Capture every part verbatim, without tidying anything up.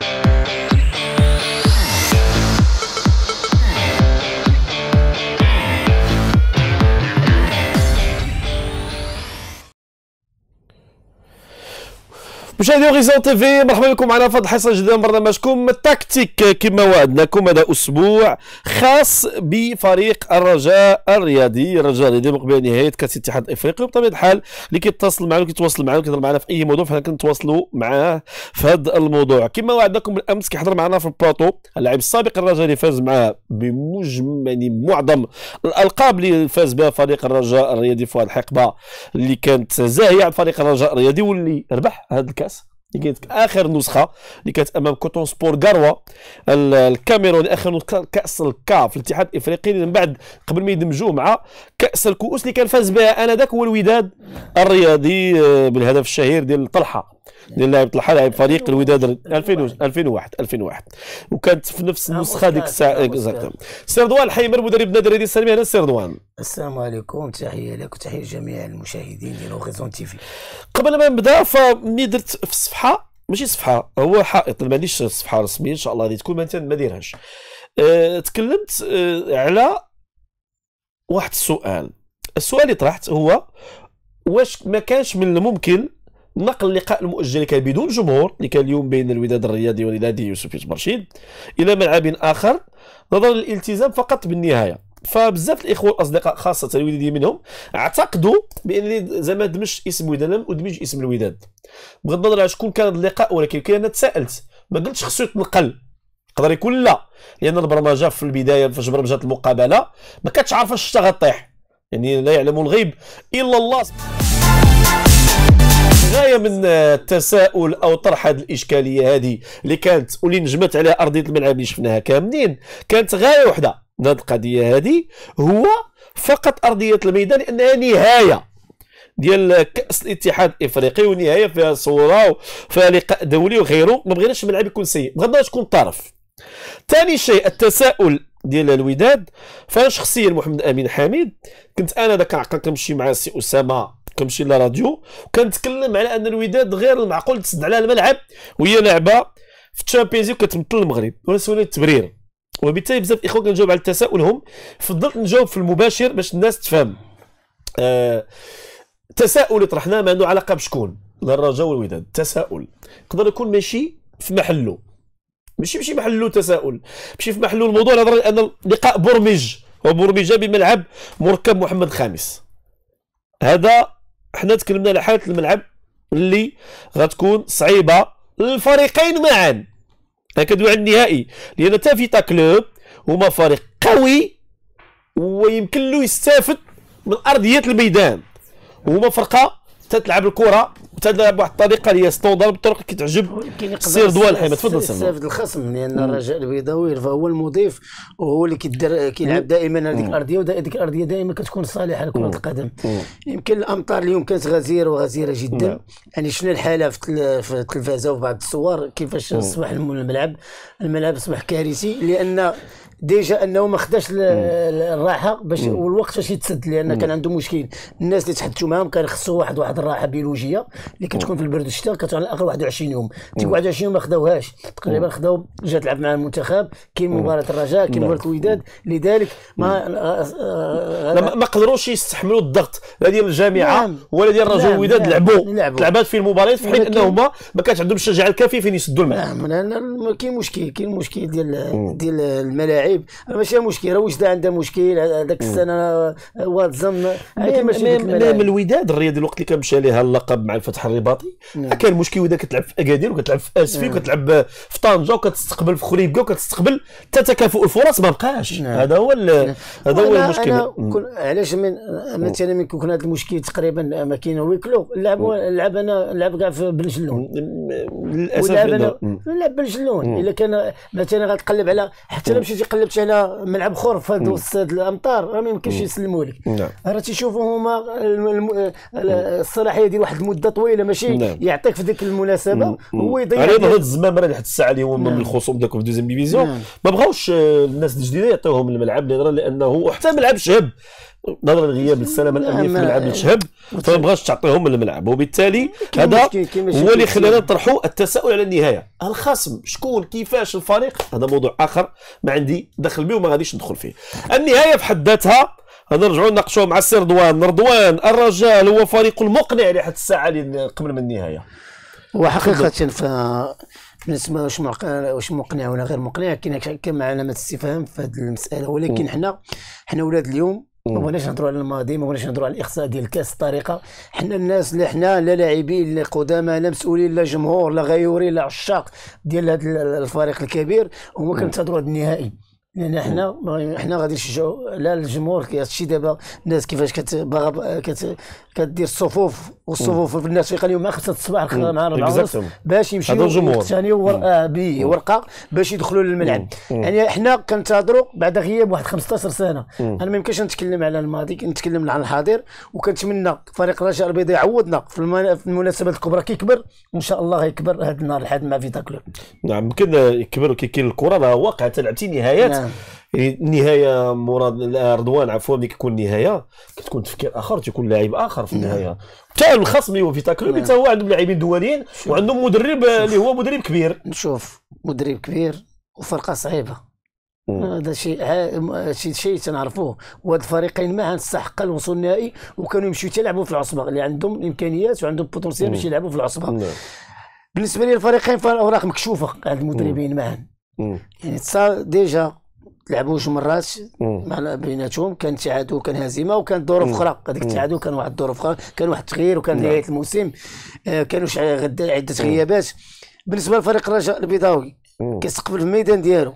مشاهدي هوريزون تي في، مرحبا بكم معنا في هذه الحصه الجديده من برنامجكم التكتيك. كما وعدناكم هذا اسبوع خاص بفريق الرجاء الرياضي. الرجاء الرياضي مقبل نهايه كاس الاتحاد الافريقي، وبطبيعه الحال اللي كيتصل معنا كيتواصل معنا كيهضر معنا في اي موضوع فحنا كنتواصلوا معاه في هذا الموضوع. كما وعدناكم بالامس كيحضر معنا في البلاطو اللاعب السابق الرجاء اللي فاز معاه بمجمل يعني معظم الالقاب اللي فاز بها فريق الرجاء الرياضي في هذه الحقبه اللي كانت زاهيه على فريق الرجاء الرياضي، واللي ربح هذا الكاس اللي كانت اخر نسخه اللي كانت امام كوتون سبور غاروا الكاميروني، اخر نسخه كاس الكاف الاتحاد الافريقي من بعد قبل ما يدمجوه مع كاس الكؤوس اللي كان فاز بها انذاك هو الوداد الرياضي بالهدف الشهير ديال طلحه ديال اللاعب طلحه لاعب فريق الوداد ألفين وواحد ألفين وواحد، وكانت في نفس النسخه ديك الساعه. سي رضوان الحيمر مدرب نادي الرياضي السلمي. اهلا سي رضوان. السلام عليكم، تحيه لك وتحيه لجميع المشاهدين ديال هوريزون تي في. قبل ما نبدا فملي درت في الصفحه، ماشي صفحه هو حائط، ما عنديش صفحه رسميه ان شاء الله غادي تكون مثلا ما ديرهاش. أه تكلمت أه على واحد السؤال. السؤال اللي طرحت هو واش ما كانش من الممكن نقل اللقاء المؤجل اللي كان بدون جمهور اللي كان اليوم بين الوداد الرياضي ونادي يوسف برشيد الى ملعب اخر نظرا للالتزام فقط بالنهايه. فبزاف الاخوه والاصدقاء خاصه الوداديين منهم اعتقدوا بان زعما دمج اسم الوداد لم ادمج اسم الوداد بغض النظر على شكون كان اللقاء، ولكن انا تساءلت ما قلتش خصو يتنقل، يقدر يكون لا، لان البرمجه في البدايه فاش برمجات المقابله ما كانتش عارفه الشتا غطيح، يعني لا يعلم الغيب الا الله. غايه من التساؤل او طرح هذه الاشكاليه هذه اللي كانت واللي نجمت عليها ارضيه الملعب اللي شفناها كاملين، كانت غايه وحده من هذه القضيه هذه هو فقط ارضيه الميدان، لانها نهايه ديال كاس الاتحاد الافريقي ونهايه فيها صوره وفيها لقاء دولي وغيره. ما بغيناش الملعب يكون سيء بغض النظر شكون الطرف. ثاني شيء التساؤل ديال الوداد، فانا شخصيا محمد امين حميد كنت انا ذاك العقل كنمشي مع السي اسامه كنمشي للراديو وكنتكلم على ان الوداد غير المعقول تسد على الملعب وهي لعبه في الشامبيونز وكتمثل المغرب ولا سولي التبرير. وبالتالي بزاف الاخوه كنجاوب على التساؤل هم فضلت نجاوب في المباشر باش الناس تفهم. آه تساؤل اللي طرحناه ما عنده علاقه بشكون لا الرجاء والوداد، تساؤل يقدر يكون ماشي في محله، ماشي ماشي محله تساؤل، ماشي في محله الموضوع نظرا لان اللقاء برمج وبرمج بملعب مركب محمد خامس. هذا حنا تكلمنا على حاله الملعب اللي غتكون صعيبه للفريقين معا. كندوي على النهائي لان تافيتا كلوب هما فريق قوي ويمكن له يستافد من ارضيه الميدان، وهما فرقه تتلعب الكره وتلعب بواحد الطريقه اللي هي ستوندار بالطرق اللي كتعجب السير ضوان الحيمه. تفضل سلمى. يستافد الخصم لان الرجاء البيضاوي فهو المضيف وهو اللي كيدير كيلعب دائما هذيك الارضيه، وديك الارضيه دائما كتكون صالحه لكره القدم. يمكن الامطار اليوم كانت غزيره وغزيره جدا. مم. يعني شفنا الحاله في التلفازه وفي بعض الصور كيفاش اصبح الملعب الملعب اصبح كارثي، لان ديجا انه ما خداش الراحه باش والوقت باش يتسد، لان كان عنده مشكل. الناس اللي تحدثوا معاهم كان خصو واحد واحد الراحه بيولوجيه اللي كتكون في البرد والشتاء كتكون على الاقل واحد وعشرين يوم. ديك واحد وعشرين يوم ما خداوهاش تقريبا، خداو جات تلعب مع المنتخب، كاين مباراه الرجاء كاين مباراه الوداد، لذلك ما ما, ما قدروش يستحملوا الضغط لا ديال الجامعه نعم. ولا ديال الرجاء والوداد. لعبوا لعبات في المباريات في حين انهما ما كانش عندهم الشجاعه الكافيه فين يسدوا الملعب. نعم كاين مشكل كاين مشكل ديال ديال الملاعب، ماشي مشكل راه وجده عنده مشكل هذاك السنه واتزن ماشي من الوداد الرياضي الوقت اللي كان مشى ليها اللقب مع الفتح الرباطي نعم. كان مشكل الوداد كتلعب في اكادير وكتلعب في اسفي نعم. وكتلعب في طنجه وكتستقبل في خريبكا وكتستقبل حتى تكافؤ الفرص ما بقاش نعم. هذا هو نعم. هذا هو المشكل. علاش من مثلا من كون هذا المشكل تقريبا ما كاين ويكلو نلعب نلعب انا نلعب كاع في بن جلون للاسف نلعب بن جلون. الا كان مثلا غتقلب على حتى الا مشيتي قلبت على ملعب اخر في هذا وسط الامطار راه ما يمكنش يسلموا لك. راه تيشوفوا هما الصلاحيه ديال واحد المده طويله ماشي نعم. يعطيك في ديك المناسبه هو يضيع على هذا الزمان راه لحد الساعه اللي هما من الخصوم داك في دوزيام ديفيزيون ما بغاوش الناس الجديده يعطيوهم الملعب لانه حتى ملعب شهب نظرا لغياب السلامه الامنيه في الملعب الشهب فما بغاش تعطيهم الملعب، وبالتالي هذا هو اللي خلانا نطرحوا التساؤل على النهايه. الخصم شكون كيفاش الفريق هذا موضوع اخر ما عندي دخل به وما غاديش ندخل فيه. النهايه في حد ذاتها غنرجعوا نناقشوها مع السي رضوان. رضوان الرجال هو فريق مقنع لحد الساعه اللي قبل من النهايه. وحقيقه ف بالنسبه واش واش مقنع ولا غير مقنع كاين كاين علامات استفهام في هذه المساله، ولكن حنا حنا ولاد اليوم ما بغيناش نهضروا على الماضي، ما بغيناش نهضروا على الاخصاء ديال الكاس الطريقه. حنا الناس اللي حنا لا لاعبين لا قدامى لا مسؤولين لا جمهور لا غيوري لا عشاق ديال هذا الفريق الكبير، وما كنتظروا هذا النهائي، لان حنا حنا غادي نشجعوا لا الجمهور. هادشي دابا الناس كيفاش كتبغى كت كدير الصفوف والصفوف في الناس فيقال لهم خمسة الصباح مع أربعة ونص باش يمشيو يقتنيو بورقه باش يدخلوا للملعب. يعني حنا كنتظروا بعد غياب واحد خمسطاش سنه. انا ما يمكنش نتكلم على الماضي، كنتكلم على الحاضر، وكنتمنى فريق الرجاء البيضاء يعوضنا في المناسبات الكبرى كيكبر، وان شاء الله غيكبر هذا النهار لحد مع فيتا كلوب. نعم يمكن يكبر كي كاين الكره راه واقع تلعبتي نهايات. نعم. يعني النهايه مراد رضوان عفوا ملي كتكون نهايه كتكون تفكير اخر، تيكون لاعب اخر في النهايه. حتى الخصم اللي هو فيتا كلوب حتى هو عندهم لاعبين دوليين وعندهم مدرب اللي هو مدرب كبير. نشوف مدرب كبير وفرقه صعيبه، هذا شيء شيء شيء تنعرفوه. وهاد الفريقين معا استحق الوصول النهائي وكانوا يمشيو يلعبوا في العصبه، اللي عندهم الامكانيات وعندهم بوتنسيال باش يلعبوا في العصبه. بالنسبه لي الفريقين فالاوراق مكشوفه عند المدربين معا. يعني تصا ديجا لعبوا جوج مرات مع بيناتهم، كان تعادل وكان هزيمه وكانت ظروف اخرى. هذيك التعادل كان واحد الظروف اخرى، كان واحد التغيير وكان نهايه الموسم، آه كانوا عده غيابات. بالنسبه لفريق الرجاء البيضاوي كيستقبل في الميدان ديالو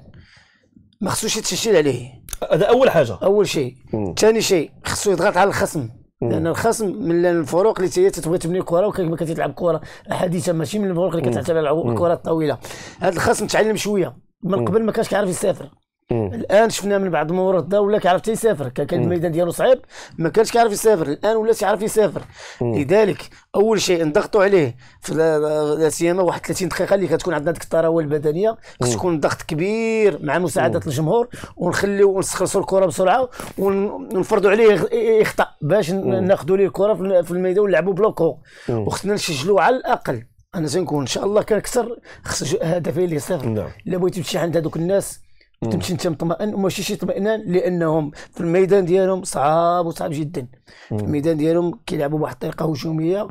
ما خصوش يتشجل عليه، هذا اول حاجه اول شيء. ثاني شيء خصو يضغط على الخصم، لان الخصم من الفروق اللي هي تتبغي تبني الكره وكما كتلعب كره حديثه، ماشي من الفروق اللي كتعتمد على الكره الطويله. هذا الخصم تعلم شويه من قبل، ما كانش كيعرف يسافر. الان شفنا من بعض الممرض ولا كيعرف حتى يسافر، كان الميدان ديالو صعيب ما كانش كيعرف يسافر، الان ولا كيعرف يسافر. لذلك اول شيء نضغطوا عليه في لا سيما واحد ثلاثين دقيقه اللي كتكون عندنا ديك الطراوه البدنيه، خص تكون ضغط كبير مع مساعده الجمهور، ونخليو ونسخلصوا الكره بسرعه ونفرضوا عليه يخطا باش ناخذوا ليه الكره في الميدان ونلعبوا بلوكو، وخصنا نسجلوا على الاقل. انا تنكون ان شاء الله كان اكثر خص هدفين اللي صفر. الا بغيتي تمشي عند هذوك الناس تمشي انت مطمئن وماشي شي اطمئنان، لانهم في الميدان ديالهم صعاب وصعب جدا. في الميدان ديالهم كيلعبوا بواحد الطريقه هجوميه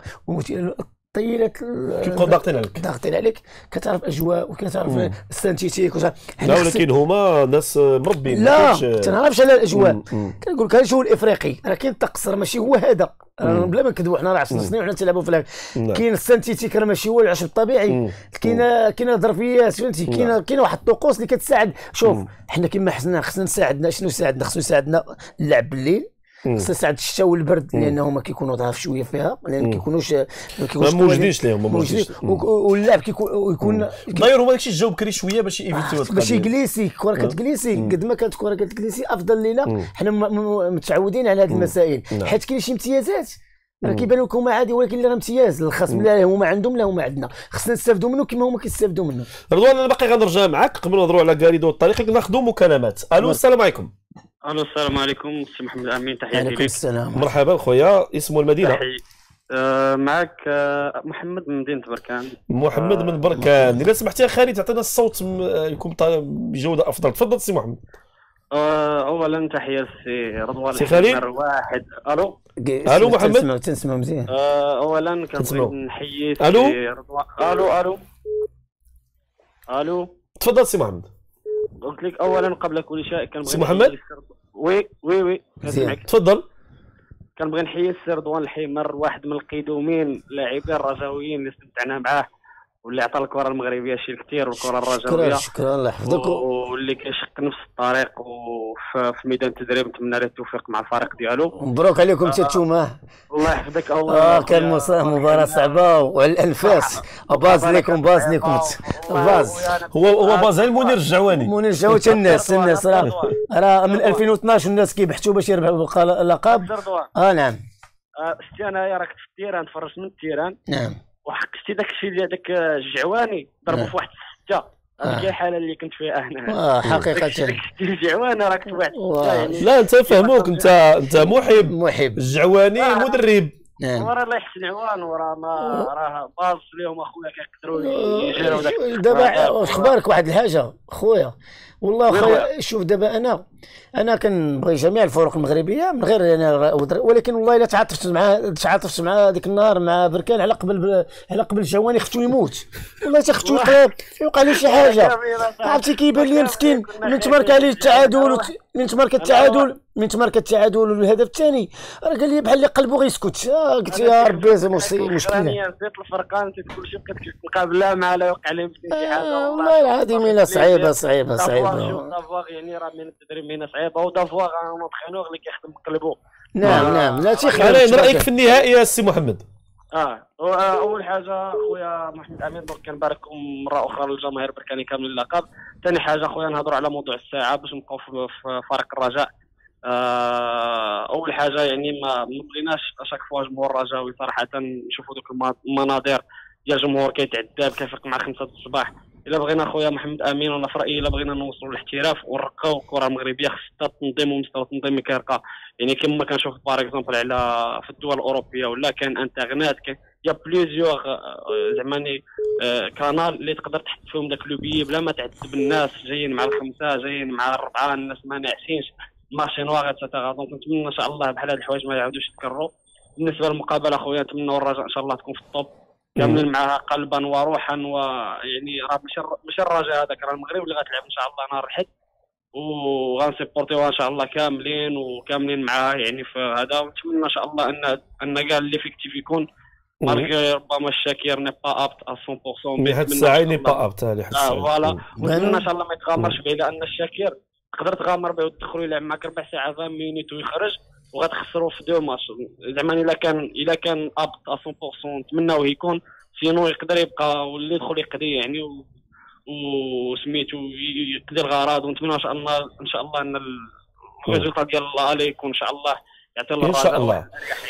وطيلات كيبقاو ضاغطين عليك ضاغطين عليك كتعرف اجواء وكتعرف السانتيتيك. لا ولكن هما ناس مربين، لا تنعرفش على الاجواء. كنقول لك هذا الجو الافريقي راه كاين التقصير ماشي هو هذا، بلا ما نكذبوا حنا راه عشر سنين وحنا تلعبوا في كاين السانتيتيك راه ماشي هو العشب الطبيعي، كاين كاين ظرفيات فهمتي، كاين كاين واحد الطقوس اللي كتساعد. شوف حنا كما حسنا خصنا نساعدنا، شنو يساعدنا؟ خصو يساعدنا اللعب بالليل، خصنا يساعد الشتاء والبرد لانه هما كيكونوا ضعاف شويه فيها، لان ما كيكونوش ما كيكونوش موجودينش لهم موجودينش، واللعب كيكون يكون داير هما داكشي الجو بكري شويه باش يفيتيو باش يجليسي الكره كتجليسي قد ما كانت الكره كتجليسي افضل لينا. حنا متعودين على هذه المسائل، حيت كاين شي امتيازات راه كيبان لكم عادي، ولكن راه امتياز للخصم، لا هما عندهم لا هما عندنا، خصنا نستافدوا منه كما هما كيستافدوا منه. رضوان انا باقي غنرجع معاك قبل ما نهضروا على كاريدو والطريق، ناخذوا مكالمات. الو السلام عليكم. الو السلام عليكم سي محمد امين، تحياتي لك. عليكم السلام. مرحبا خويا، اسم المدينه؟ تحي... آه معك آه محمد من مدينه بركان. محمد آه من بركان. اذا سمحتي يا خالد تعطينا الصوت يكون بجوده افضل. تفضل سي محمد. آه اولا تحيه للسي رضوان سي خالد واحد. الو الو محمد تنسمع تنسمع مزيان. آه اولا كنبغي نحيي السي رضوان. الو الو الو تفضل سي محمد. قلت لك اولا قبل كل شيء كنبغي سي محمد. وي وي وي تفضل. كنبغي نحيي السي رضوان الحمر، واحد من القدومين لاعبين الرجاويين اللي استمتعنا معاه، واللي عطى الكره المغربيه شي كثير والكره الرجاويه. شكرا شكرا الله يحفظك. واللي كيشق نفس الطريق وفي ميدان التدريب. نتمنى له التوفيق مع الفريق ديالو. مبروك عليكم انت نتوما. الله يحفظك. اه كان مباراه صعبه وعلى الانفاس. باز ليكم باز ليكم باز. هو هو باز المنير الجواني. منير الجواني الناس الناس راه راه من ألفين واثناش الناس كيبحثوا باش يربحوا اللقب. اه نعم. شتي انايا راه كنت في التيران، تفرجت من التيران. نعم. وحق شتي داك الشيء ديال داك الجعواني ضربوا في واحد السته هذيك هي الحاله اللي كنت فيها هنا. اه حقيقه الجعوانه راك واحد يعني. لا انت فهموك، انت انت محب محب الجعواني مدرب. وراه الله يحسن عوان، وراه ما راه باص ليهم اخويا كيقدروا يجيروا داك. دابا اخبارك واحد الحاجه خويا، والله خويا شوف دابا انا انا كنبغي جميع الفرق المغربيه من غير انا، ولكن والله الا تعاطفت مع تعاطفت مع ديك النهار مع بركان على قبل على قبل الجواني خفتو يموت والله، حتى خفتو يوقع له شي حاجه عرفتي. كيبان لي مسكين من تمارك عليه التعادل، من تمارك التعادل من تمارك التعادل والهدف الثاني راه قال لي بحال اللي قلبه غيسكت. قلت يا ربي زعما مشكله. نسيت الفرقان نسيت كلشي، بقيت كنلقى بلا مع لا يوقع لهم شي حاجه. والله العظيم الا صعيبه صعيبه صعيبه. دافواغ يعني راه من التدريب مهنه صعيبه، ودافواغ انا متخنوغ اللي كيخدم بقلبه. نعم نعم لا تيخدم. انا رايك في النهائي يا سي محمد؟ اه اول حاجه خويا محمد امين دونك كنبارككم مره اخرى للجماهير بركاني كامل اللقب. ثاني حاجه خويا نهضروا على موضوع الساعه باش نبقاو في فريق الرجاء. آه اول حاجه يعني ما بغيناش اشاك فوا جمهور الرجاوي صراحه نشوفوا دوك المناظر ديال الجمهور كيتعذب كيفيق مع خمسة الصباح. الا بغينا خويا محمد امين وانا في رايي الا بغينا نوصلوا للاحتراف ونرقاو الكره المغربيه خصها التنظيم ومستوى التنظيم كيرقى. يعني كما كنشوف باغ اكزومبل على في الدول الاوروبيه ولا كان انترنت كان يا بليزيور زعما كانال اللي تقدر تحط فيهم داك لوبيي بلا ما تعذب الناس جايين مع الخمسه جايين مع الاربعه الناس ما ناعسينش مارشي نواغ اتسيتيرا. دونك نتمنى ان شاء الله بحال هاد الحوايج ما يعاودوش يتكرروا. بالنسبه للمقابله خويا نتمنوا الرجاء ان شاء الله تكون في الطوب كاملين معها قلبا وروحا، ويعني راه ماشي ماشي الرجاء هذاك راه المغرب اللي غتلعب ان شاء الله نهار الاحد، وغنسيبورتيوها ان شاء الله كاملين وكاملين معها يعني في هذا. ونتمنى ان شاء الله ان ان كاع ليفيكتيف يكون مالغري ربما الشاكير ني با ابت مية بالمية مي هاد الساعه ني با ابت لحد الساعه. اه فوالا ونتمنى ان شاء الله ما يتغامرش به، لان الشاكير تقدر تغامر به وتدخلوا يلعب معك ربع ساعه عشرين مينوت ويخرج وغتخسروا في دو ماتش. زعما الا كان الا كان ابط مية بالمية نتمناو يكون، سينو يقدر يبقى واللي يدخل يقضي يعني وسميتو يقضي الغرض. ونتمنى ان شاء الله ان شاء الله ان الريزولتا ديال الله يكون ان شاء الله يعطي الله ان شاء الله.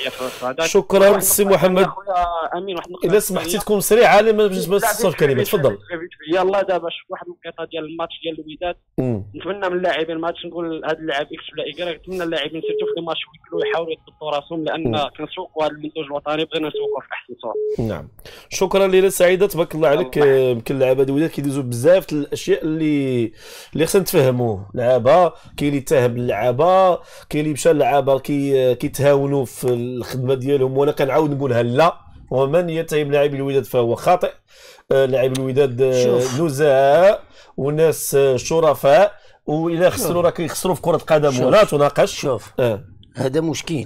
شكرا سي محمد. امين واحد اذا سمحتي تكون سريعه لما باش تصرف كلمه تفضل. يلا دابا شوف واحد النقطه ديال الماتش ديال الوداد، نتمنى من اللاعبين ما غاديش نقول هذا اللاعب اكس ولا ايكغيك، نتمنى اللاعبين سيرتو في الماتش يكونوا يحاولوا يضبطوا راسهم، لان كنسوقوا هذا المنتوج الوطني بغينا نسوقوه في احسن صوره. نعم شكرا ليلى سعيده تبارك الله عليك. يمكن اللعابه د الوداد كيدوزوا بزاف الاشياء اللي اللي خصنا نتفهموه. لعابه كاين اللي تاهب اللعابه، كاين اللي مشى اللعابه كي كيتهاونوا في الخدمه ديالهم، وانا كنعاود نقولها لا، ومن يتهم لاعبي الوداد فهو خاطئ. لاعبي الوداد نزهاء وناس شرفاء، والى خسروا راه كيخسروا في كره القدم ولا تناقش. شوف آه. هذا مشكل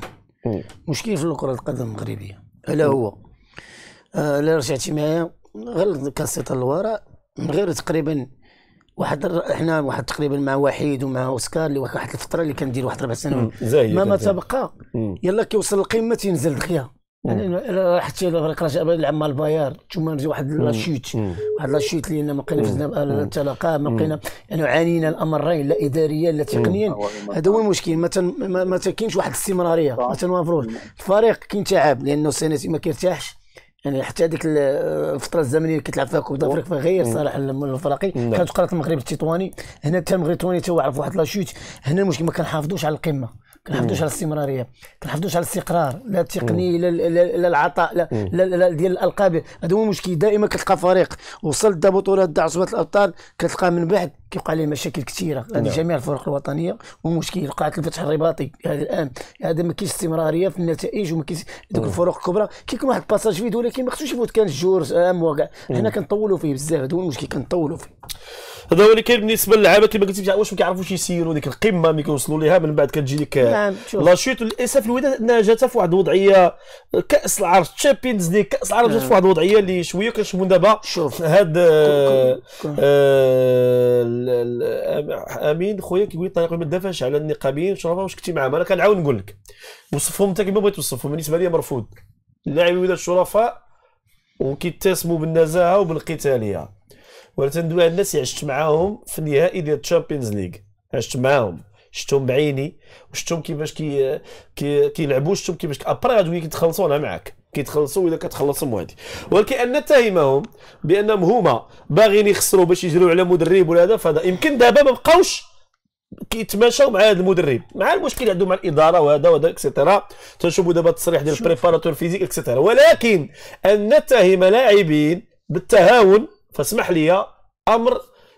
مشكل في كره القدم المغربيه. الا هو الا آه رجعتي معايا غير كاسيطه للوراء من غير تقريبا واحد احنا واحد تقريبا مع وحيد ومع اوسكار اللي واحد الفتره اللي كندير واحد ربع سنوات ما ما تبقى يلا كيوصل القمه تينزل دغيا. يعني حتى رجع يلعب مع الباير ثم نجي واحد لاشيت واحد لاشيت اللي ما بقينا فزنا التلاقى ما بقينا يعني عانينا الامرين لا اداريا لا تقنيا. هذا هو المشكل. ما تن ما تكينش واحد الاستمراريه، ما تنوافروش. الفريق كاين تعب لانه السنتي ما كيرتاحش، يعني حتى هذيك الفتره الزمنيه اللي كتلعب فيها كوب دافريك فغير صالح الفرقي. كانت قرات المغرب التطواني هنا حتى المغرب التطواني تا عرف واحد لاشيت. هنا المشكل ما كنحافظوش على القمه، كنحافظوش على الاستمراريه، كنحافظوش على الاستقرار لا التقني لا لا العطاء لا, لا, لا ديال الالقاب. هذا هو المشكل. دائما كتلقى فريق وصل دا بطولات دا عصبه الابطال كتلقى من بعد كيوقع عليه مشاكل كثيره. هذه جميع الفرق الوطنيه ومشكل. قاعه الفتح الرباطي هذا الان هذا ما كاينش استمراريه في النتائج وما كاينش دوك الفروق الكبرى. كيكون واحد الباساج فيد ولكن ما خصوش يفوت كان الجور ام وكاع. حنا كنطولوا فيه بزاف. هذا هو المشكل كنطولوا فيه. هذا هو اللي كاين بالنسبه للعابه كما قلتي واش ما كيعرفوش يسيروا ديك القمه ملي كيوصلوا ليها من بعد كتجي لك نعم لاشيت. للاسف الوداد انها جاتها في واحد الوضعيه كاس العرب تشامبيونز ليغ كاس العرب جات في واحد الوضعيه اللي شويه كنشوفوا دابا. شوف هاد امين خويا كيقول لي طريق ما دافعش على النقابيين شرفه. واش كنتي معاهم؟ انا كنعاود نقول لك وصفهم انت كما بغيت توصفهم. بالنسبه لي مرفوض. اللاعبين الوداد شرفاء وكيتسموا بالنزاهه وبالقتاليه، وانا تندوي على الناس اللي عشت معاهم في النهائي ديال الشامبيونز ليغ. عشت معاهم شفتهم بعيني وشفتهم كيفاش كي كيلعبوا، شفتهم كيفاش ابري غادي تخلصوا انا معاك كيتخلصوا اذا كتخلصهم هذه. ولكن ان نتهمهم بانهم هما باغيين يخسروا باش يجروا على مدرب ولا هذا، فهذا يمكن دابا ما بقاوش كيتماشاو مع هذا المدرب، مع المشكل اللي عندهم مع الاداره وهذا وهذا اكسيتيرا. تنشوفوا دابا التصريح ديال البريباراتور فيزيك اكسيتيرا. ولكن ان نتهم لاعبين بالتهاون فاسمح لي امر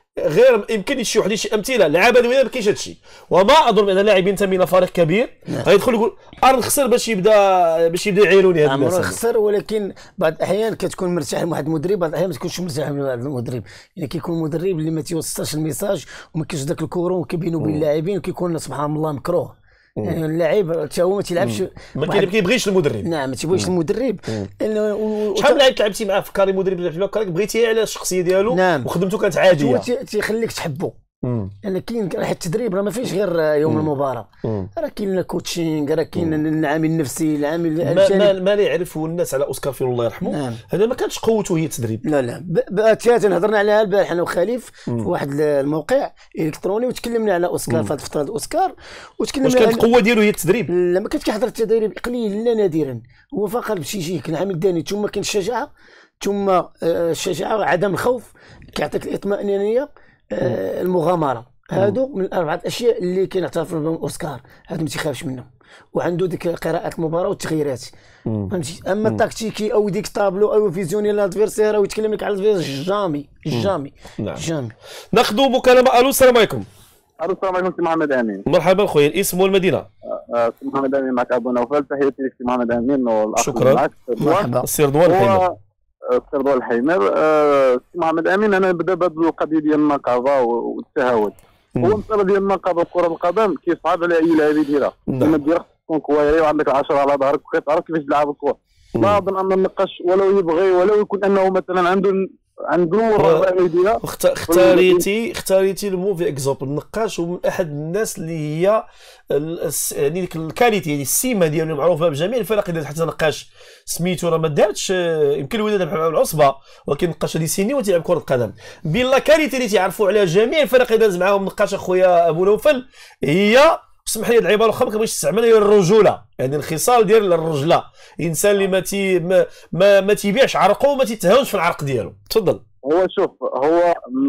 غير يمكن. شي واحد شي امثله لعابه دوينه ما كاينش هادشي، وما اظن ان لاعب ينتمي الى فريق كبير غيدخل يقول ارن خسر باش يبدا باش يبدا يعيروني هاد الناس. خسر، ولكن بعض الاحيان كتكون مرتاح مع واحد المدرب، بعض الاحيان ما تكونش مرتاح مع واحد المدرب. يعني كيكون مدرب اللي ما تيوصلش الميساج وما كاينش ذاك الكورون كيبينوا بين اللاعبين، وكيكون سبحان الله مكروه. يعني اللاعب حتى هو ما تيلعبش، ما كيبغيش المدرب. نعم ما تيبغيش المدرب. شحال من لعيب لعبتي معاه في كاري مدرب لعبتي معاه بغيتيه على الشخصيه ديالو. نعم. وخدمته كانت عاديه. هو تيخليك تحبه. لان كاين راه التدريب راه ما فيهش غير يوم المباراه، راه كاين الكوتشينغ، راه كاين العامل النفسي، العامل ما, ما لا يعرفه الناس على اوسكار فيرو الله يرحمه. نعم. هذا ما كانش قوته هي التدريب. لا لا باتاتا هضرنا عليها البارح انا وخليف في واحد الموقع الكتروني، وتكلمنا على اوسكار في هذه الفتره ديال اوسكار، وتكلمنا واش كانت القوه ديالو هي التدريب. لا ما كانش كيحضر التدريب قليل لا نادرا، هو فقط باش يجيك العامل الثاني، ثم كاين الشجاعه، ثم الشجاعه عدم الخوف كيعطيك الاطمئنانيه، المغامره. هادو من الاربعه الاشياء اللي كينعترف بهم اوسكار، هادو ما تيخافش منهم، وعنده ديك قراءه المباراه والتغييرات فهمتي. اما التكتيكي او ديك طابلو او فيزيوني لادفيرسير او يتكلم لك على الادفيرسير جامي جامي نعم. جامي. ناخذوا مكالمه. الو السلام عليكم. الو السلام عليكم سي محمد امين. مرحبا خويا، الاسم والمدينه. سي محمد امين معك ابو نوفل، تحياتي لك سي محمد امين والاخ شكرا معك. مرحبا. السي رضوان الحيمر. السي رضوان الحيمر. سي محمد امين، انا نبدا بهذه القضيه ديال النقابه والتهاون. هو المساله ديال النقابه كره القدم كيصعب على اي لاعب يديرها، كما دير خصك تكون كويري وعندك العشرة على ظهرك وكتعرف كيفاش تلعب الكره. لا اظن ان النقاش ولو يبغي ولو يكون انه مثلا عنده عنده الرغبه يديرها. اختاريتي اختاريتي الموفي اكزومبل. النقاش هو من احد الناس اللي هي يعني ديك الكاليتي، يعني السمه ديالو معروفه بجميع الفرق. اذا حتى نقاش سميتو راه ما دارتش، يمكن الولاد مع العصبه، ولكن نقاش هذه سيني وتيلعب كره القدم بلا كاليتي اللي تيعرفوا على جميع الفرق. اذا داز معاهم نقاش اخويا ابو نوفل، هي اسمح لي العباره الاخرى ما كنبغيش نستعملها، هي الرجوله، يعني الخصال ديال الرجله. الانسان اللي ما تي ما ما, ما تيبيعش عرقه وما تيتهاونش في العرق ديالو. تفضل. هو شوف، هو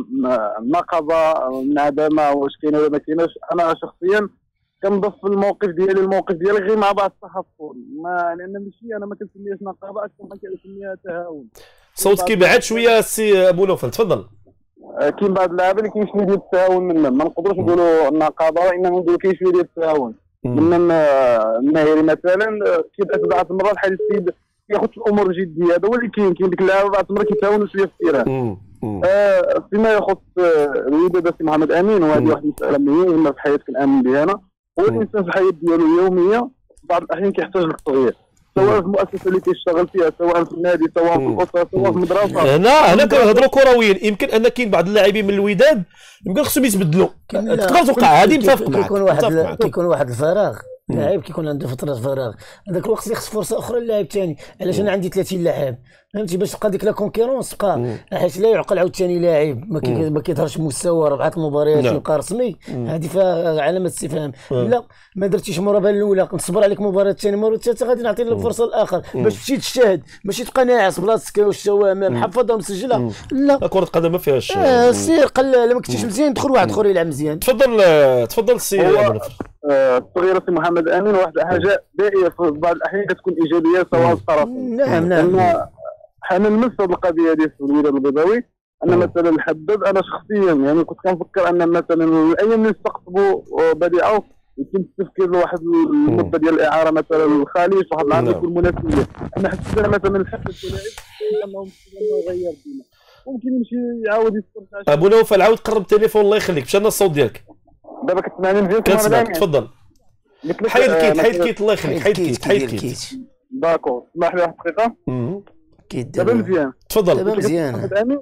النقابه منعدمه واش كاينه ولا ما كايناش. انا شخصيا كنضف الموقف ديالي الموقف ديالي غير مع بعض الصحفيين، ما لان ماشي انا ما كنسميهاش نقابه، اكثر ما كنسميها تهاون. صوتك كيبعد شويه السي ابو نوفل، تفضل. كاين بعض اللعابه اللي كاين شويه ديال التهاون منهم، ما نقدروش نقولوا النقابه، وانما نقولوا كاين شويه ديال التهاون منهم. النهيري مثلا كيبقى بعض المرات الحديث السيد ياخذ الامور بجديه، هذا هو اللي كاين. كاين ديك اللعابه بعض المرات كيتهاونوا شويه في التيران. آه فيما يخص الوداد سي محمد امين، وهذه واحد المساله مهمه في حياتك الامن بها انا، هو الانسان في الحياه ديالو اليوميه بعض الاحيان كيحتاج للتغيير، سواء في المؤسسه اللي كيشتغل فيها، سواء في النادي، سواء في الاسره، سواء في المدرسه. هنا هنا كنهضروا كرويا. يمكن ان كاين بعض اللاعبين من الوداد يمكن خصهم يتبدلوا، تقدر توقع هذه متفق معك. كيكون واحد كيكون واحد الفراغ، لاعب كيكون عنده فتره فراغ، هذاك الوقت يخص فرصه اخرى للاعب ثاني. علاش انا عندي ثلاثين لاعب فهمتي، باش تبقى ديك لا كونكيرونس تبقى، حيت لا يعقل عاوتاني لاعب ما ما كيظهرش مستوى ربعه المباريات يبقى رسمي، هذه فيها علامه استفهام. لا ما درتيش المرابطه الاولى نصبر عليك مباراه ثانيه، مباراه ثالثه غادي نعطي لك الفرصه الاخر باش تمشي تجتهد، ماشي تبقى ناعس بلاصتك واش محفظه ومسجله. لا كره القدم ما فيهاش آه سير قل، ما كنتيش مزيان دخل واحد اخر يلعب مزيان. تفضل تفضل السي الصغيره سي محمد امين. واحد الحاجه دائره في بعض الاحيان كتكون ايجابيه سواء الطرفين. نعم نعم. حنا نمس هذه القضيه هذه في الوداد البيضاوي، ان مثلا الحداد انا شخصيا يعني كنت كنفكر ان مثلا الايام اللي استقطبوا بديعوا يتم التفكير لواحد المده ديال الاعاره مثلا للخليج، واحد العام يكون مناسبه. انا حسيت انا مثلا الحق اللاعب انه يغير فينا، ممكن يمشي يعاود يسترجع. ابو نوفل عاود قرب التليفون الله يخليك، مشى الصوت ديالك. دابا كتسمعني مزيان؟ كنسمعك تفضل. حيد الكيت حيد الكيت الله يخليك، حيد الكيت حيد الكيت. داكور اسمح لي واحد الدقيقه. كيت دابا مزيان. تفضل. دابا مزيان. محمد امين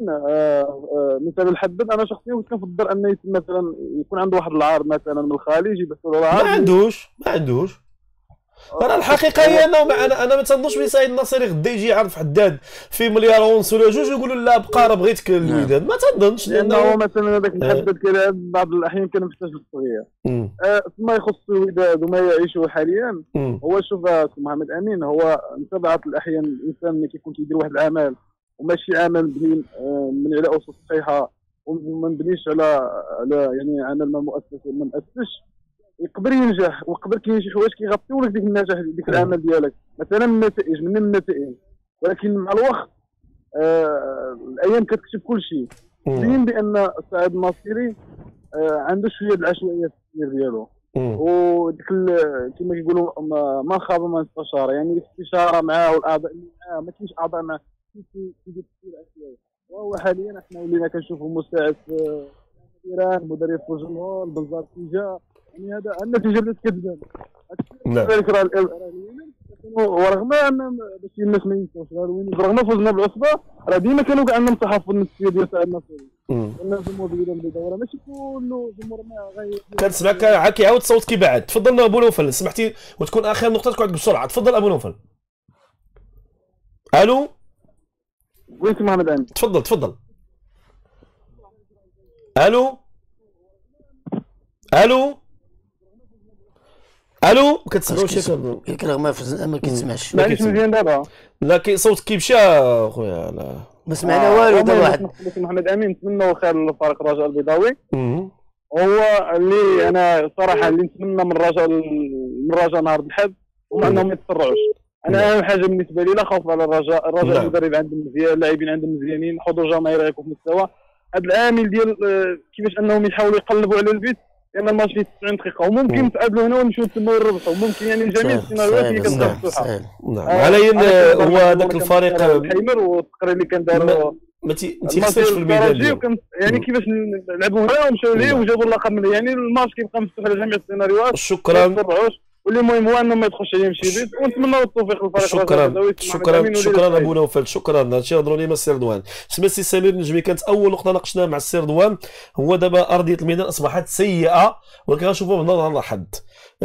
مثلا الحداد انا شخصيا كنت كنفضل انه يتم مثلا يكون عنده واحد العرض مثلا من الخارج يبحثوا له العرض. ما عندوش ما عندوش راه الحقيقه هي انه انا انا ما تنظنش بلي سعيد الناصري غدا يجي يعرض في حداد في مليار ونص ولا جوج ويقولوا لا بقى راه بغيتك الوداد، ما تنظنش لانه مثلا هذاك الحداد كيلعب بعض الاحيان كان محتاج للتغيير. فيما يخص الوداد وما يعيشه حاليا، هو شوف محمد امين، هو انت بعض الاحيان الانسان ملي كيكون كيدير واحد العمل وماشي عمل مبني من على اسس صحيحه وما مبنيش على على يعني عمل ما مؤسس ما مؤسسش، يقدر ينجح ويقدر كاين شي حوايج كيغطيو لك ديك النجاح ديك العمل ديالك، مثلا من النتائج من النتائج، ولكن مع الوقت آه الايام كتكتب كل شيء. باين بان سعيد الناصري آه عنده شويه العشوائيه في التفكير ديالو، وديك كما كيقولوا ما خاب من استشاره، يعني الاستشاره معاه والاعضاء اللي معاه ما كاينش اعضاء معاه كيدير تفكير عشوائي. وهو حاليا احنا ولينا كنشوفوا مساعد في ايران، مدرب في الجمهور، بنزار تيجا، يعني هذا النتيجه اللي كتبان. نعم. ورغم ان باش الناس ما ينساوش رغم فوزنا بالعصبه، راه ديما كانوا كاع عندنا تحفظ النفسيه ديال سعيد الناصري. الناس الجمهور ديال البيضاء راه ماشي كله جمهور ما غير كنسمعك عا كيعاود صوتك كيبعد. تفضل ابو نوفل، سمحتي وتكون اخر نقطه تقعد بسرعه. تفضل ابو نوفل. الو وين محمد امين؟ تفضل تفضل. الو الو الو ما كتسمعوش ياك راه ما ما كيتسمعش. معليش مزيان دابا. لا كي صوتك كيمشى خويا. لا ما سمعنا والو دابا. واحد محمد امين نتمنى خير للفريق الرجاء البيضاوي. هو اللي انا صراحه اللي نتمنى من الرجاء من الرجاء نهار الحد هما انهم ما يتسرعوش. انا اهم حاجه بالنسبه لي لا خوف على الرجاء، الرجاء المدرب عندهم مزيان، اللاعبين عندهم مزيانين، حضور جماهيري يكون في مستوى. هذا العامل ديال كيفاش انهم يحاولوا يقلبوا على البيت، لان الماتش فيه تسعين دقيقه وممكن نتقابلوا هنا ونمشيو تما ونربحوا، ممكن يعني جميع السيناريوهات اللي كتفتحوا. نعم على هو هذاك الفريق الحيمر والتقرير اللي كان داروا ما تيخسرش في الميدان، يعني كيفاش لعبوا هنا ومشاو ليه وجابوا اللقب من، يعني الماتش كيبقى مفتوح على جميع السيناريوهات. شكرا. واللي المهم هو انه ما يدخلش عليهم شي بيت، ونتمنى التوفيق للفريق. شكرا شكرا شكرا ابو نوفل، شكرا. هادشي هضروا لي مع السي رضوان. سما سي سمير نجمي، كانت اول نقطه ناقشناها مع السي رضوان، هو دابا ارضيه الميدان اصبحت سيئه، ولكن غنشوفوها من نظر لحد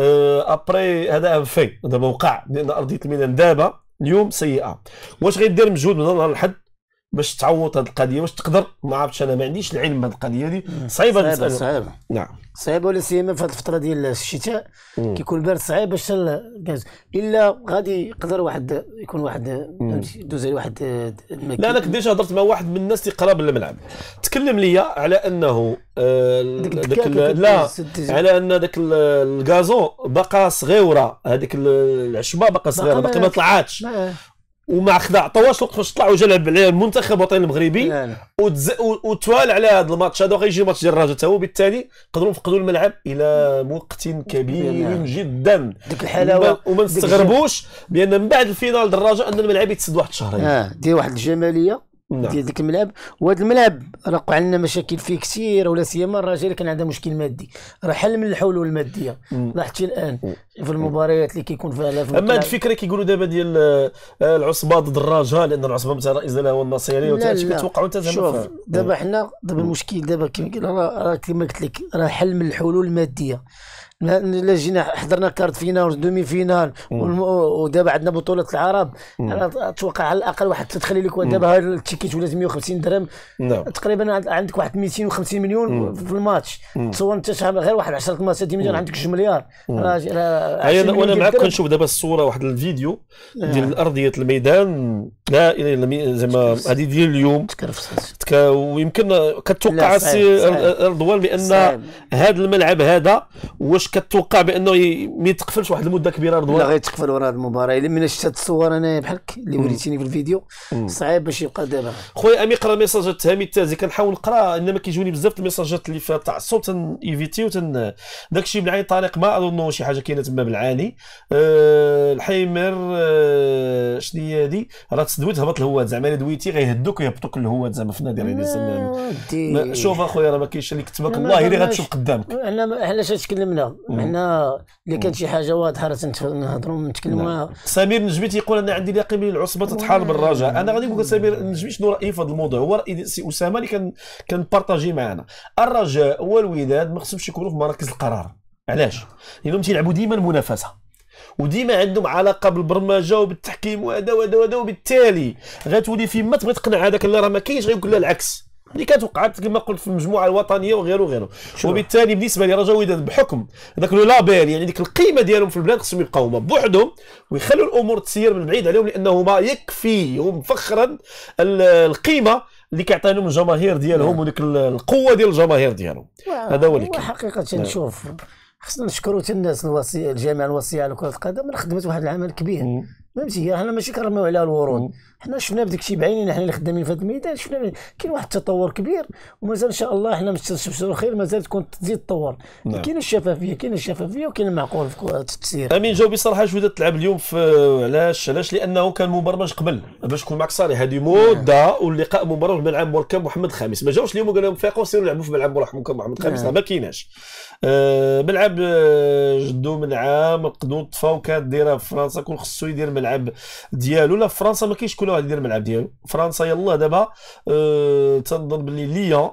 ابري هذا ان في دابا وقع، لان ارضيه الميدان دابا اليوم سيئه. واش غيدير مجهود من نظر لحد باش تعوض هذه القضيه؟ واش تقدر؟ ما عرفتش، انا ما عنديش العلم بهذه القضيه هذه، صعيبه المساله. صعيبه نعم صعيبه، ولا سيما في هذه الفتره ديال الشتاء كيكون البرد صعيب باش الغاز، الا غادي يقدر واحد يكون واحد فهمتي دوز عليه واحد المكان. لا انا كنت ديجا هضرت مع واحد من الناس اللي قراب للملعب، تكلم لي على انه آه داك لا على ان داك الغازون بقى صغيره، هذيك العشبه بقى صغيره باقي ما طلعاتش، وما خدا عطاوهاش الوقت باش طلع وجا لعب على المنتخب الوطني المغربي وتوال على هذا الماتش هذا، وغيجي ماتش ديال الرجاء حتى هو، بالتالي نقدروا نفقدوا الملعب الى وقت كبير جدا. ديك الحلاوه وما نستغربوش بان من بعد الفينال ديال الرجاء ان الملعب يتسد واحد الشهرين. اه دير واحد الجماليه ديال ديك الملعب. وهذا الملعب راه وقع لنا مشاكل فيه كثير، ولا سيما الرجاء اللي كان عندها مشكل مادي، راه حل من الحلول الماديه. لاحظتي الان في المباريات اللي كيكون فيها. اما هذه الفكره كيقولوا دابا ديال العصبه ضد الرجاء، لان العصبه مثلا رئيس ديالها هو النصيري، وتاش كتوقعوا انت زعما. شوف دابا حنا دابا المشكل دابا كما قلت لك راه حل من الحلول الماديه. الا جينا حضرنا كارت فينال دومي فينال ودابا عندنا بطوله العرب، اتوقع على الاقل واحد تدخلي لك دابا هذا التيكيت ولا مية وخمسين درهم تقريبا، عندك واحد مئتين وخمسين مليون في الماتش. تصور انت شحال غير واحد عشرة ماتشات مليون، عندك جوج مليار. وانا معك كنشوف دابا الصوره واحد الفيديو ديال ارضيه الميدان، لا الا زعما هذه ديال اليوم، ويمكن كتوقع السي رضوان بان هذا الملعب هذا واش كتوقع بانه ما يتقفلش واحد المده كبيره رضوان؟ لا غيتقفل ورا هذه المباراه. الا من شفت الصور انا بحالك اللي وريتيني في الفيديو صعيب باش يبقى دابا. خويا امي قرا ميساجات تهامي التازي، كنحاول نقرا انما كيجوني بزاف الميساجات اللي فيها تعصب، تن ايفيتي وتن داكشي من عين طريق ما اظن شي حاجه كاينه تما بالعاني. أه الحيمر أه شنو هي هذه؟ راه تسدويت هبط الهواد، زعما الا دويتي غيهدوك ويهبطوك الهواد زعما في النادي الرئيسي. شوف اخويا راه ما كاينش اللي كتبك الله اللي غتشوف قدامك. احنا علاش تكلمنا حنا اللي كانت شي حاجه واضحه راه نهضروا نتكلموا. سمير نجمي تيقول انا عندي اليقين بان العصبه تتحارب بالرجاء. انا غادي نقول لك سمير نجمي شنو رايي في هذا الموضوع، هو راي سي اسامه اللي كان كان بارطاجي معنا. الرجاء والوداد ما خصهمش يكونوا في مراكز القرار. علاش؟ لانهم تيلعبوا ديما المنافسه، وديما عندهم علاقه بالبرمجه وبالتحكيم وهذا وهذا وهذا، وبالتالي غتولي فيما تبغي تقنع هذاك اللي راه ما كاينش غيقول له العكس اللي كانت وقعت كما قلت في المجموعه الوطنيه وغيره وغيره. وبالتالي بالنسبه لي رجاء وداد بحكم ذاك لو لابيل يعني ديك القيمه ديالهم في البلاد خصهم يبقاو هما بوحدهم ويخلوا الامور تسير من بعيد عليهم، لانهما يكفيهم فخرا القيمه اللي كيعطيهم الجماهير ديالهم وديك القوه ديال الجماهير ديالهم. هذا هو اللي كاين حقيقه. نشوف خصنا نشكروا الناس الوصيه الجامعه الوصيه على كره القدم، راه خدمت واحد العمل كبير فهمتي. حنا ماشي كنرميو عليها الورود، حنا شفنا بداك الشيء بعينينا، حنا اللي خدامين في هذا الميدان شفنا كاين واحد التطور كبير، ومازال ان شاء الله حنا مستبشروا خير، مازال تكون تزيد تطور. نعم. كاين الشفافيه كاين الشفافيه وكاين المعقول في التسيير. امين جاوبي صراحه شو بدات تلعب اليوم في علاش علاش لانه كان مبرمج قبل، باش نكون معك صريح هذه مده واللقاء مبرمج بملعب مركب محمد خامس، ما جاوش اليوم وقال لهم فيقوا سيروا لعبوا في ملعب مركب محمد خامس. ما كايناش أه ملعب جدو ملعب نقدو طفاو كانت دايره في فرنسا، كل خصو يدير ملعب ديالو. لا في فرنسا ما كاينش كل واحد يدير الملعب ديالو. فرنسا يلاه دابا أه تنظن باللي ليون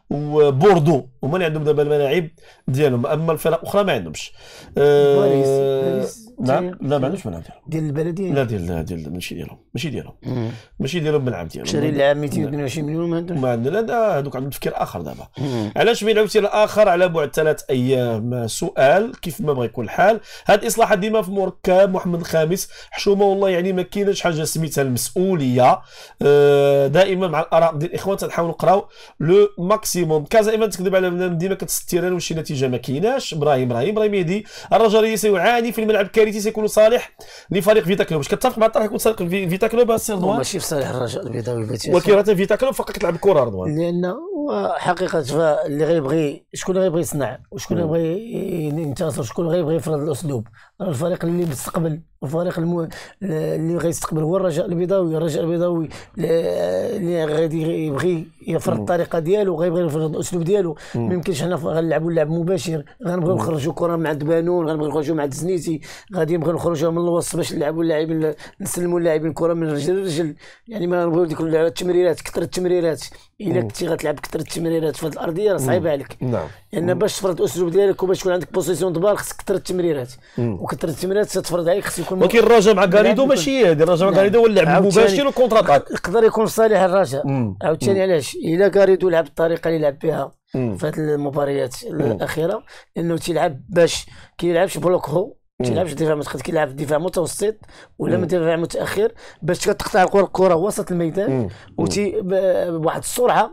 وبوردو هما اللي عندهم دابا الملاعب ديالهم، اما الفرق الاخرى ما عندهمش. أه باريس باريس نعم لا ما عندوش ملعب ديالهم ديال البلديه، لا ديال ديال ماشي ديالهم ماشي ديالهم ماشي ديالهم الملعب ديالهم. شاري العام مئتين واثنين وعشرين مليون ما عندهمش، ما عندنا لا هذوك عندهم تفكير اخر دابا. علاش ما يلعبوا تفكير اخر على بعد ثلاث ايام؟ سؤال كيف ما بغى يكون الحال. هاد الاصلاحات ديما في مركب محمد الخامس حشومه والله، يعني ما كايناش حاجه سميتها المسؤوليه. أه دائما مع الاراء ديال الاخوان تنحاولوا نقراو لو ماكسيموم. كازا دائما تكذب على ديما كتستيران وشي نتيجه ما كايناش. ابراهيم ابراهيم ابراهيم يهدي الرجل سيعاني في الملعب الكارثي سيكون صالح لفريق فيتا كلوب. واش كتفق مع الطرح يكون صالح فيتا كلوب السي رضوان؟ ماشي في صالح الرجاء البيضاوي، ولكن راه فيتا كلوب فقط كتلعب الكره رضوان، لان حقيقه اللي غيبغي شكون غيبغي يصنع وشكون غيبغي ينتصر شكون غيبغي يفرض الاسلوب. الفريق اللي مستقبل الفريق المو... اللي غيستقبل هو الرجاء البيضاوي. الرجاء البيضاوي اللي غادي يبغي يفرض الطريقه ديالو غيبغي يفرض الاسلوب ديالو. ما يمكنش حنا غنلعبوا لعب مباشر، غنبغيو نخرجوا كره مع دبانون، غنبغيو نخرجوا مع الزنيتي، غادي نبغيو نخرجوا من الوسط باش نلعبوا اللاعبين نسلموا اللاعبين الكره من رجل لرجل. يعني ما نبغيو ديك التمريرات كثر التمريرات. الا كنتي غتلعب كثر التمريرات في هذه الارضيه راه صعيبه عليك. نعم. لان يعني باش تفرض الاسلوب ديالك وباش تكون عندك بوزيسيون د بال خصك كثر التمريرات، وكثر التمريرات ستفرض عليك خص يكون. ولكن الرجاء مع غاريدو ماشي هادي، الرجاء مع غاريدو هو اللعب المباشر والكونتر اتاك. يقدر يكون في صالح الرجاء عاوتاني. علاش؟ الا غاريدو لعب بالطريقه اللي لعب بها في هذه المباريات الاخيره، انه تيلعب باش كيلعبش بلوك هو، تيلعبش دفاع متقدم، كيلعب دفاع متوسط ولا من دفاع متاخر باش تقطع الكره وسط الميدان وتي بواحد السرعه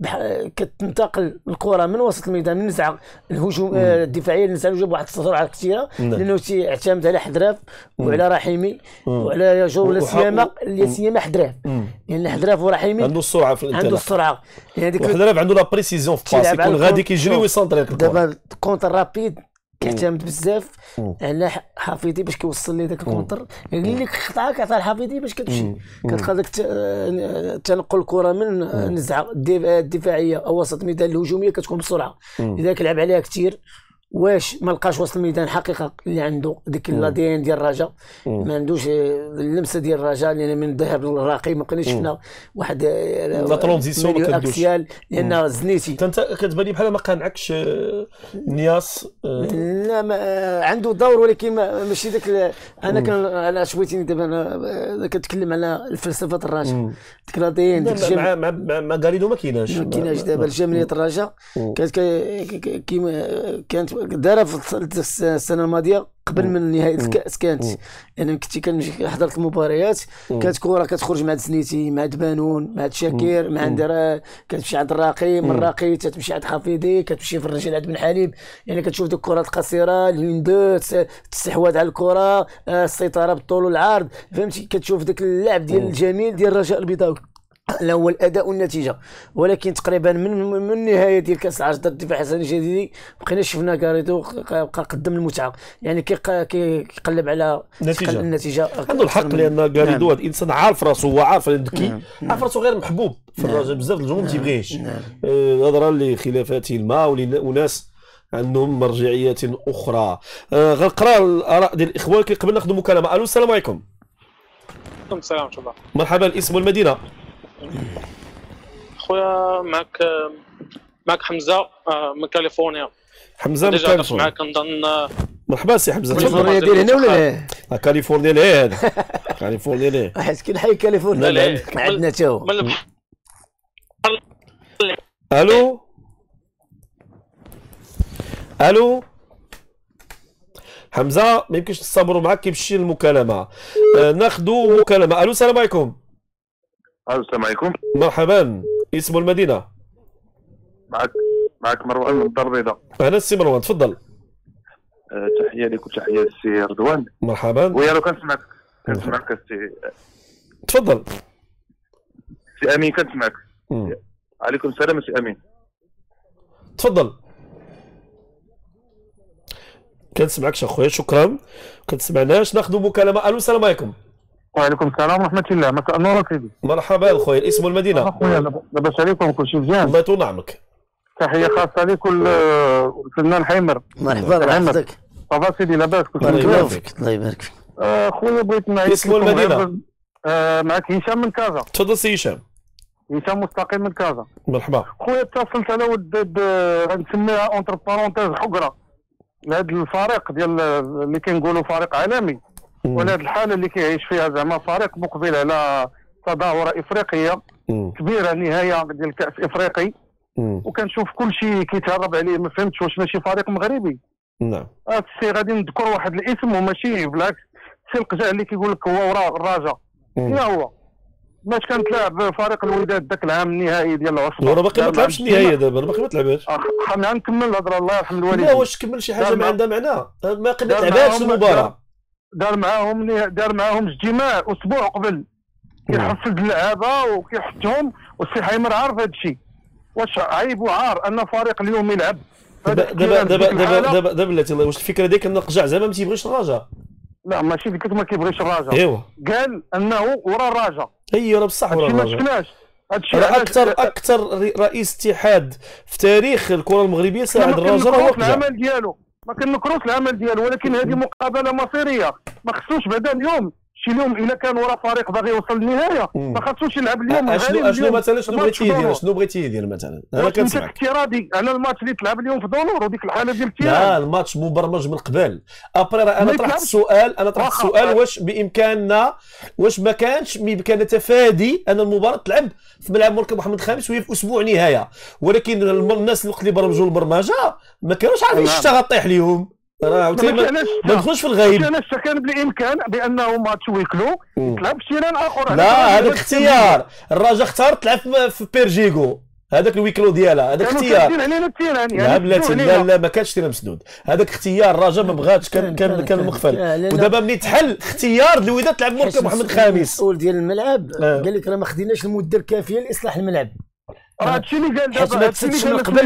كتنتقل الكره من وسط الميدان من نزعه الهجوم الدفاعيه لنزعه الهجوم بواحد السرعه كثيره، لانه تيعتمد على حدراف وعلى رحيمي وعلى ياجور ولا سيما لا سيما حدراف. يعني حدراف ورحيمي عنده السرعه في الانطلاق، عنده السرعه يعني هذيك حدراف عنده لا بريسيزيون في باس، يكون غادي كيجري ويسونطري. دابا كونتر رابيد كيعتمد بزاف على حفيظي باش كيوصل لي داك الكونتر، يعني اللي قطعه كيعطيها لحفيظي باش كتمشي كتلقى داك تنقل الكره من النزعه الدفاعيه او وسط الميدان الهجوميه كتكون بسرعه. اذا كلعب عليها كثير واش ما لقاش وسط الميدان حقيقه اللي عنده ديك الادي ان ديال الرجاء، ما عندوش اللمسه ديال الرجاء لان من الذهاب للراقي ما بقيناش شفنا واحد لا ترانزيسيون ما كدوش، لان زنيتي انت كتبان لي بحال ما قانعكش نياس. لا ما عنده دور ولكن ماشي داك. انا كان انا شويتيني دابا انا كنتكلم على الفلسفه الرجاء ديك الادي ان ديك مع مع مع غاريدو ما كايناش ما كايناش دابا الجمعيه الرجاء كانت كيما كانت دارها في السنه الماضيه قبل من نهايه الكاس. كانت يعني كنت كنمشي حضرت المباريات كانت كره كتخرج مع الزنيتي مع دبانون مع شاكير مع عند كتمشي عند الراقي، من الراقي تمشي عند حفيظي، كتمشي في الرجال عند بن حليب. يعني كتشوف ديك الكرات القصيره الين دو الاستحواذ على الكره، السيطره بالطول والعرض، فهمتي. كتشوف داك اللعب ديال الجميل ديال الرجاء البيضاوي لا هو الاداء والنتيجه. ولكن تقريبا من من نهايه ديال كاس العرش ضد الدفاع حسن الجديدي بقينا شفنا غاريدو بقى قدم المتعه، يعني كيقلب على النتيجه. النتيجه عنده الحق لان غاريدو هذا الانسان عارف راسو، هو عارف ذكي، عارف راسو غير محبوب في الرجاء، بزاف الجمهور ما تيبغيهش. نظرا لخلافات ما وناس عندهم مرجعيات اخرى. آه غنقرا الاراء ديال الاخوان لكن قبل ناخذ مكالمه. الو السلام عليكم. وعليكم السلام ورحمه الله. مرحبا، الاسم والمدينه. خويا معك معك حمزه من كاليفورنيا. حمزه من كاليفورنيا. معك نظن مرحبا سي حمزه كاليفورنيا ديال هنا ولا لا؟ لا كاليفورنيا لا هذا كاليفورنيا لا حيت كاين حي كاليفورنيا لا، ما عندنا حتى هو. الو الو حمزه ما يمكنش نصبروا معاك كيمشي المكالمه. آه ناخذوا مكالمه. الو السلام عليكم. السلام عليكم. مرحبا اسم المدينه. معك معك مروان من الدار البيضاء. انا السي مروان تفضل. أه تحيه لك وتحيه للسي رضوان. مرحبا. ويا لو كنسمعك كنسمعك السي تفضل. سي امين كنسمعك. عليكم السلام سي امين. تفضل. كنسمعكش اخويا شكرا. كنسمعناش ناخذ مكالمه. الو السلام عليكم. وعليكم السلام ورحمه الله. مساء النور سيدي. مرحبا الخويا الاسم والمدينه. اخويا لاباس عليكم كلشي مزيان. الله يطول عمرك. تحيه خاصه لك والفنان حيمر. مرحبا بحفظك. صافا سيدي لاباس كلشي الله مزيان. يبارك فيك الله يبارك فيك. اخويا بغيت نعيط اسم والمدينه. آه معك هشام من كازا. تفضل سي هشام. هشام مستقيم من كازا. مرحبا. خويا اتصلت انا ود غنسميها اونتر بارونتيز حقره لهذا الفريق ديال اللي كنقولوا فريق عالمي، ولهذه الحاله اللي كيعيش فيها زعما فريق مقبل على تظاهره افريقيه كبيره، نهايه ديال كاس افريقي، وكنشوف كل شيء كيتهرب عليه. ما فهمتش واش ماشي فريق مغربي. نعم. هذا السي غادي نذكر واحد الاسم وماشي بالعكس، السي القجع اللي كيقول لك هو وراه الرجاء. شنو هو؟ باش كانت تلعب فريق الوداد ذاك العام النهائي ديال العصبه. وراه باقي ما تلعبش النهائيه دابا، باقي ما تلعبش. خلينا نكمل الهضره الله يرحم الوالدين. لا واش تكمل شي حاجه ما عندها معنى؟ باقي ما تلعبهاش المباراه. دار معاهم دار معاهم اجتماع اسبوع قبل كيحفز اللعابه وكيحثهم، والسي حيمر عارف هذا الشيء. واش عيب وعار ان فريق اليوم يلعب دابا دابا دابا دابا دابا دابا بلاتي الله، واش الفكره ديالك ان القجع زعما ما تيبغيش الرجاء؟ لا ماشي قلت لك ما كيبغيش الرجاء. ايوا قال انه ورا الرجاء. اي راه بصح ورا الرجاء. الرجاء. ما شفناش هادشي. راه اكثر اكثر رئيس اتحاد في تاريخ الكره المغربيه ساعد الرجاء هو القجع. العمل ديالو ما كنكروش العمل ديالو، ولكن هذه مقابله مصيريه. ما خصوش بعدا اليوم شي اليوم الا كان ورا فريق باغي يوصل للنهايه ما خصوش يلعب اليوم. اشنو اشنو مثلا شنو بغيتي يدير شنو بغيتي يدير مثلا؟ انا كنسمعك. انت اعتراضي على الماتش اللي تلعب اليوم في دولور وديك الحاله ديال التيران. لا الماتش مبرمج من قبل. ابري راه انا طرحت السؤال انا طرحت السؤال واش بامكاننا واش ما كانش بامكاننا تفادي ان المباراه تلعب في ملعب مركب محمد الخامس وهي في اسبوع نهايه، ولكن الناس الوقت اللي برمجوا البرمجه ما كانوش عارفين الشتا غطيح اليوم. راه عاوتاني ما ندخلوش في الغيب. علاش كان بالامكان بانه ماتش ويكلو تلعب في تيران اخر. لا هذاك اختيار الرجاء اختار تلعب في بيرجيكو هذاك الويكلو ديالها هذاك اختيار. لا بلاتي لا لا ما كانش تيران مسدود، هذاك اختيار الرجاء ما بغاتش كان كان كان مغفل. ودابا ملي تحل اختيار الوداد تلعب مركب محمد الخامس. المسؤول ديال الملعب قال لك راه ما خديناش المده الكافيه لاصلاح الملعب. راه هادشي اللي قال دابا ما تسدش من قبل.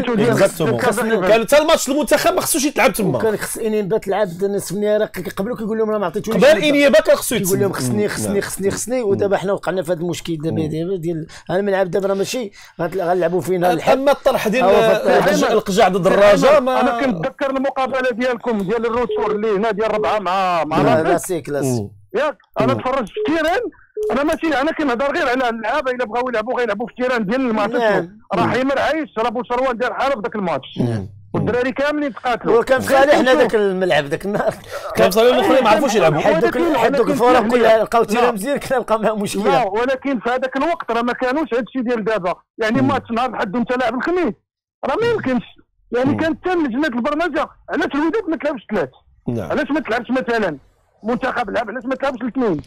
كان حتى الماتش المنتخب ما خصوش يتلعب تما. كان خص انيبه تلعب نصف النهائي. راه كيقبلوا كيقول لهم راه ما عطيتونيش قبل انيبه كان خصو يقول لهم خصني خصني خصني خصني. ودابا حنا وقعنا في هذا المشكل دابا ديال الملعب. دابا راه ماشي غنلعبوا فينا الحل. اما الطرح ديال القجع ضد الرجاء ما انا كنتذكر المقابله ديالكم ديال الروتور اللي هنا ديال ربعه مع مع لاسيك لاسيك ياك. انا تفرجت في تيران. انا ماشي انا كنهضر غير على اللعابه الا بغاو يلعبوا غيلعبوا في تيران ديال الماتش. راه حيمر عايش راه بوشروان دار حاله في ذاك الماتش والدراري كاملين تقاتلوا. وكان في صالحنا ذاك الملعب ذاك النهار. كان في صالح الاخرين ما عرفوش يلعبوا. حيت دوك الفرق كلها لقاو تيران مزيان كنا نلقاو معاهم مشكله. لا ولكن في هذاك الوقت راه ما كانوش هذا الشيء ديال دابا. يعني ماتش نهار الحد وانت لاعب الخميس راه ما يمكنش. يعني كانت حتى لجنه البرمجه علاش الوداد ما تلعبش ثلاث؟ علاش ما تلعبش مثلا منتخب لعب علاش ما تلعبش الاثنين؟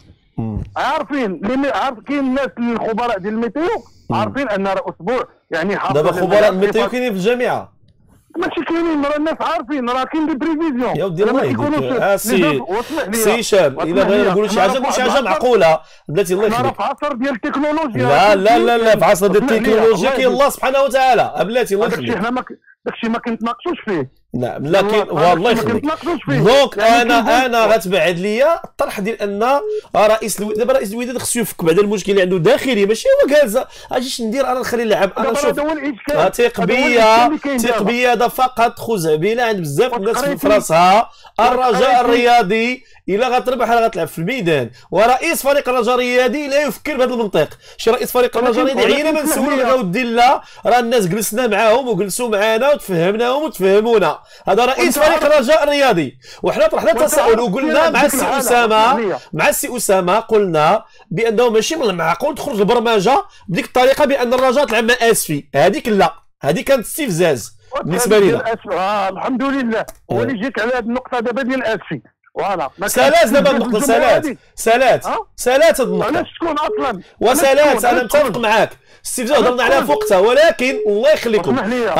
عارفين عارف كاين الناس الخبراء ديال الميتيو عارفين ان راه اسبوع يعني دابا خبراء الميتيو كاينين في الجامعه. ماشي كاينين راه الناس عارفين راه كاين دي بريفيزيون. يا ودي الله يهديك سي سي هشام الا بغينا نقولوا شي حاجه نقول شي حاجه معقوله بلاتي الله يخليك. راه في عصر ديال التكنولوجيا. لا لا لا لا في عصر ديال التكنولوجيا كاين الله سبحانه وتعالى بلاتي الله يخليك. داكشي حنا داكشي ما كنتناقشوش فيه. نعم لكن والله يخليك دونك انا انا غتبعد ليا الطرح ديال ان رئيس الوداد دابا رئيس الوداد خصو يفك بعد المشكل اللي عنده داخلي ماشي هو جالس اجيش ندير انا نخلي اللعب. انا نشوف تيق بيا تيق بيا هذا فقط خزعبيله عند بزاف الناس في راسها. الرجاء الرياضي الا غتربح راه غتلعب في الميدان، ورئيس فريق الرجاء الرياضي لا يفكر بهذا المنطق. شي رئيس فريق الرجاء الرياضي عينا ما نسولو لك اودي لا، راه الناس جلسنا معاهم وجلسوا معانا وتفهمناهم وتفهمونا. هذا رئيس فريق الرجاء الرياضي، وحنا طرحنا تساؤل وقلنا مع السي اسامه مع السي اسامه قلنا بانه ماشي من المعقول تخرج البرمجه بديك الطريقه بان الرجاء تلعب مع اسفي، هذيك لا، هذه كانت استفزاز بالنسبه لنا. آه الحمد لله. ولي جيت على هذه النقطه دابا ديال اسفي فوالا سالات دابا النقطه سالات سالات سالات هذه النقطه علاش تكون اصلا وسالات. انا متفق معاك، استفزاز هضرنا عليها في وقتها، ولكن الله يخليكم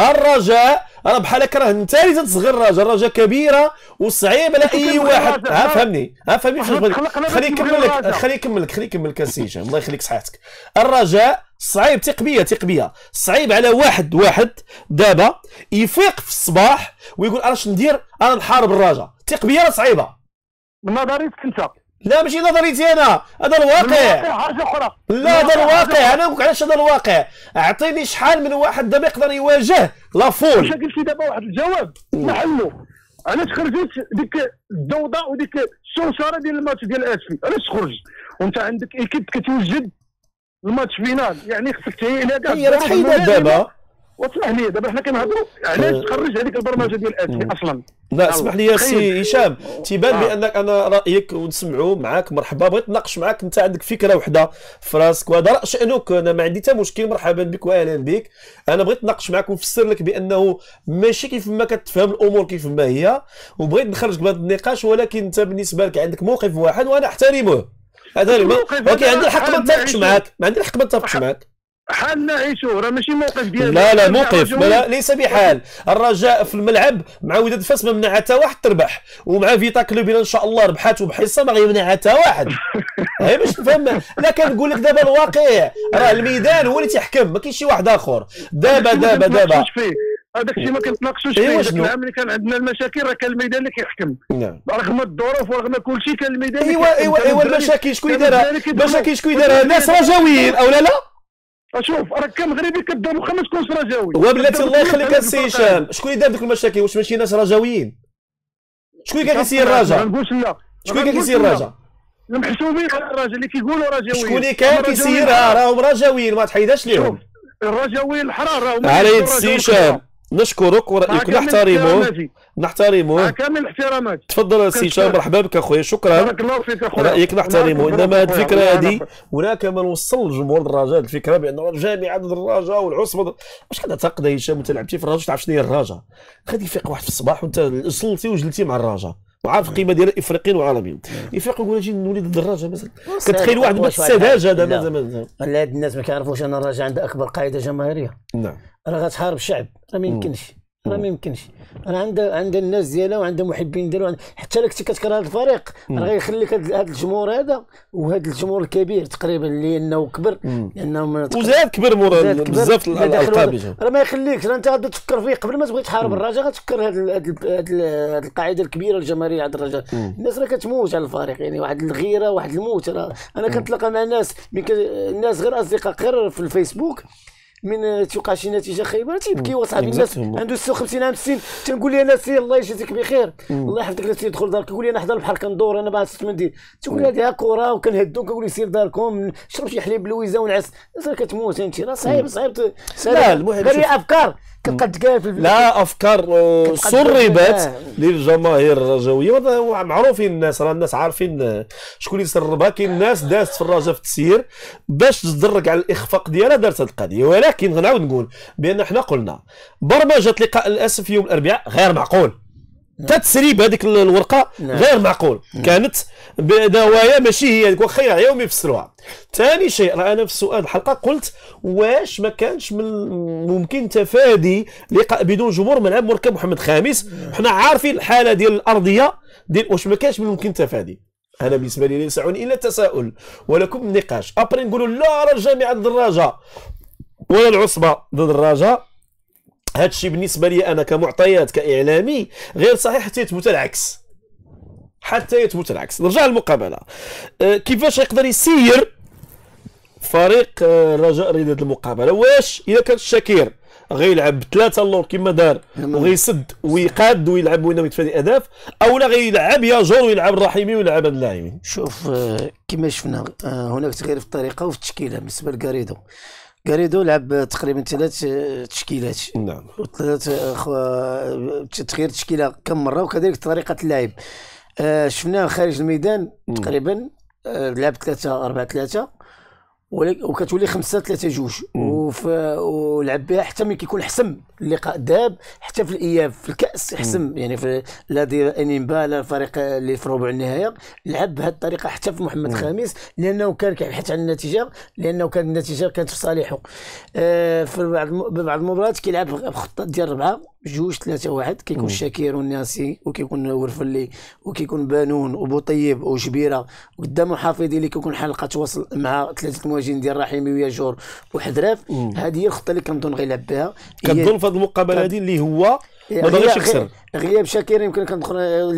الرجاء راه بحال هكا راه انت اللي تصغر الرجاء، الرجاء كبيره وصعيب على اي واحد. ها فهمني ها فهمني خليني نكمل لك خليني نكمل لك خليني نكمل لك السي هشام الله يخليك صحتك. الرجاء صعيب تقبيه تقبيه صعيب على واحد واحد دابا يفيق في الصباح ويقول انا اش ندير، انا نحارب الرجاء. تقبيه راه صعيبه من نظريتك انت. لا ماشي نظريتي انا، هذا الواقع. حاجه اخرى. لا هذا الواقع، انا نقول علاش هذا الواقع. اعطيني شحال من واحد دابا يقدر يواجه لافول. واش قلتي دابا واحد الجواب محلو، علاش خرجت ديك الضوضاء وديك الشوشره ديال الماتش ديال اسفي؟ علاش تخرج وانت عندك ايكيب كتوجد الماتش فينال؟ يعني خصك تعي الى كاع هي راه حيدها دابا. واسمح لي دابا حنا كنهضروا علاش تخرج هذيك البرمجه ديال اسفي اصلا. لا اسمح لي يا سي هشام، تيبان آه. بانك انا رايك ونسمعوا معاك مرحبا، بغيت نناقش معاك. انت عندك فكره وحده في راسك وهذا راه شانك، انا ما عندي حتى مشكل، مرحبا بك واهلا بك. انا بغيت نناقش معاك ونفسر لك بانه ماشي كيف ما كتفهم الامور كيف ما هي، وبغيت نخرجك بهذا النقاش، ولكن انت بالنسبه لك عندك موقف واحد وانا احترمه هذا، ولكن عندي الحق ما نتفقش معاك، ما عندي الحق ما نتفقش معاك. حال نعيشوه راه ماشي موقف ديالنا. لا لا موقف لا ليس بحال. الرجاء في الملعب مع وداد فاس ما منع حتى واحد تربح، ومع فيتا كلوب ان شاء الله ربحات وبحصه ما غيمنع حتى واحد. هي باش تفهم. لا كنقول لك دابا الواقع راه الميدان هو اللي تيحكم، ما كاينش شي واحد اخر. دابا دابا دابا هذاك الشيء ما كنتناقشوش فيه. داك العام اللي كان عندنا المشاكل راه كان الميدان اللي كيحكم. نعم. رغم الظروف ورغم كل شيء كان الميدان. ايوا ايوا ايوا المشاكل شكون اللي دارها؟ المشاكل شكون اللي دارها؟ الناس رجاويين او لا لا؟ شوف راك كمغربي كدور واخا ما تكونش رجاوي. وبلاتي الله يخليك السي هشام، شكون اللي دار ديك المشاكل؟ واش ماشي ناس رجاويين؟ شكون اللي كان كيسير الرجاء؟ ما نقولش لا. شكون اللي كان كيسير الرجاء؟ المحسوبين على الرجاء اللي كيقولوا رجاويين. شكون اللي كان كيسيرها؟ راهم رجاويين ما تحيداش ليهم. الرجاويين الحرار راهم على يد السي هشام. نشكرك ورأيك نحترمه نحترمه كامل الاحترامات. تفضل السي هشام مرحبا بك اخويا شكرا. بارك الله فيك اخويا. رأيك نحترمه، انما هذه الفكره هذه هناك من وصل لجمهور الرجاء الفكره بان الجامعه ضد الرجاء والعصبه ضد... واش كتعتقد يا هشام انت لعبتي في الرجاء تعرف شنو هي الرجاء؟ غادي يفيق واحد في الصباح وانت وصلتي وجلتي مع الرجاء وعارف القيمه ديال الافريقيين والعالميين، يفيق يقول اجي نولي ضد الرجاء مثلا. كتخيل واحد ما تستدهاش هذا زعما. لا هاد الناس ما كيعرفوش ان الرجاء عنده اكبر قاعده جماهيريه. نعم. راه غتحارب الشعب، راه ما يمكنش راه ما يمكنش. راه عندها عندها الناس ديالها وعندها محبين ديالها، حتى لك كنتي كتكره هذا الفريق راه غيخليك هذا الجمهور هذا وهذا الجمهور الكبير تقريبا لانه كبر لانه وزاد كبر مورا بزاف الالقاب راه ما يخليكش. انت غادي تفكر فيه قبل ما تبغي تحارب الرجاء غتفكر هذه هذه القاعده الكبيره الجماهيريه عند الرجاء. الناس راه كتموت على الفريق، يعني واحد الغيره واحد الموت. انا كنتلاقى مع ناس الناس غير اصدقاء غير في الفيسبوك من توقع شي نتيجه خايبه تيبكي وصاحبي الناس عنده ستة وخمسين عام ستين تنقول لي انا سي الله يجازيك بخير الله يحفظك لا تدخل دارك. كيقول لي انا حدا البحر كندور انا باغي ست منديل، تقول لي هذه كره وكنهدو كنقول لي سير داركم شرب شي حليب بلويزه ونعس. الناس كتموت انت راه صعيب صعيب. لا المهم غير افكار كتبقى تقال في لا افكار سربت للجماهير الرجاويه معروفين الناس، راه الناس عارفين شكون اللي سربها. كاين الناس دازت في الرجاء في التسيير باش تدرك على الاخفاق ديالها دارت هذه القضيه. ولكن غنعاود نقول بان حنا قلنا برمجه لقاء الاسف يوم الاربعاء غير معقول. تتسريب هذيك الورقه غير معقول، كانت بنوايا ماشي هي هذيك واخا يوم يفسروها. ثاني شيء راه انا في سؤال الحلقه قلت واش ما كانش من ممكن تفادي لقاء بدون جمهور ملعب مركب محمد خامس؟ حنا عارفين الحاله ديال الارضيه ديال واش ما كانش من ممكن تفادي. انا بالنسبه لي ليس يسعني الا التساؤل ولكم النقاش. ابري نقولوا لا راه الجامعه ضد الرجاء ولا العصبه ضد الرجاء، هذا الشيء بالنسبه لي انا كمعطيات كاعلامي غير صحيح حتى يثبت العكس، حتى يثبت العكس. نرجع للمقابله. أه كيفاش يقدر يسير فريق الرجاء رياضة المقابله، واش اذا كان شاكير غيلعب بثلاثه اللور كما دار وغيسد ويقاد ويلعب وينه يتفادى اهداف، او لا غيلعب ياجور ويلعب الرحيمي ويلعب هاد اللاعبين؟ شوف كما شفنا هناك تغيير في الطريقه وفي التشكيله بالنسبه لكاريدو. كاريدو لعب تقريبا ثلاث تشكيلات، نعم، وثلاث تغيير التشكيله كم مره، وكذلك طريقه اللعب. شفناه خارج الميدان تقريبا لعب ثلاثة أربعة ثلاثة وكتولي خمسة ثلاثة جوج، ولعب بها حتى ملي كيكون حسم اللقاء الذهاب، حتى في الاياب في الكاس حسم، يعني في لا ديال انيمبا لا الفريق اللي في ربع النهائي لعب بهذه الطريقه حتى في محمد خامس، لانه كان كيبحث عن النتيجه، لانه كانت النتيجه كانت في صالحه. آه في بعض بعض المباريات كيلعب بخطه ديال ربعه جوج ثلاثة واحد، كيكون شاكير والناسي وكيكون ورفلي وكيكون بانون وبوطيب وجبيره، وقدامه حافظي اللي كيكون حلقه وصل مع ثلاثه المواجهين ديال رحيمي وياجور وحدراف. هذه هي الخطه اللي كنظن غيلعب بها. كنظن في هذه المقابله هذه اللي هو ما بغاش يخسر. غياب شاكير يمكن كندخل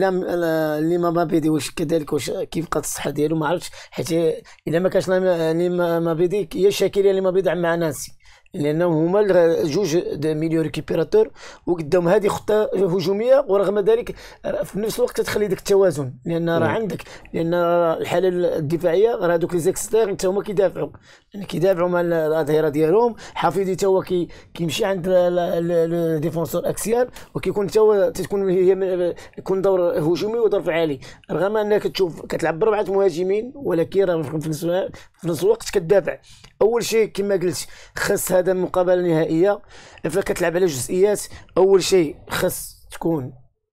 لا اللي ما بيدي واش كذلك، واش كيف بقات الصحه ديالو ما عرفتش، حيت الا ما كانش اللي ما بيدي هي شاكير اللي ما بيدعم مع ناسي، لانهم هما جوج ميليو ريكيبيراتور وقدام هذه خطه هجوميه، ورغم ذلك في نفس الوقت تخلي داك التوازن، لان راه عندك لان الحاله الدفاعيه راه دوك لي زيكستير حتى هما كيدافعوا، يعني كيدافعوا مع الظهيره ديالهم. حفيظي حتى هو كي كيمشي عند الديفونسور اكسيال وكيكون حتى هو تكون هي يكون دور هجومي ودور فعالي، رغم انك تشوف كتلعب بربعه مهاجمين ولكن راه في نفس الوقت كتدافع. اول شيء كما قلت خاص هذا المقابله النهائيه فكتلعب على جزئيات. اول شيء خاص تكون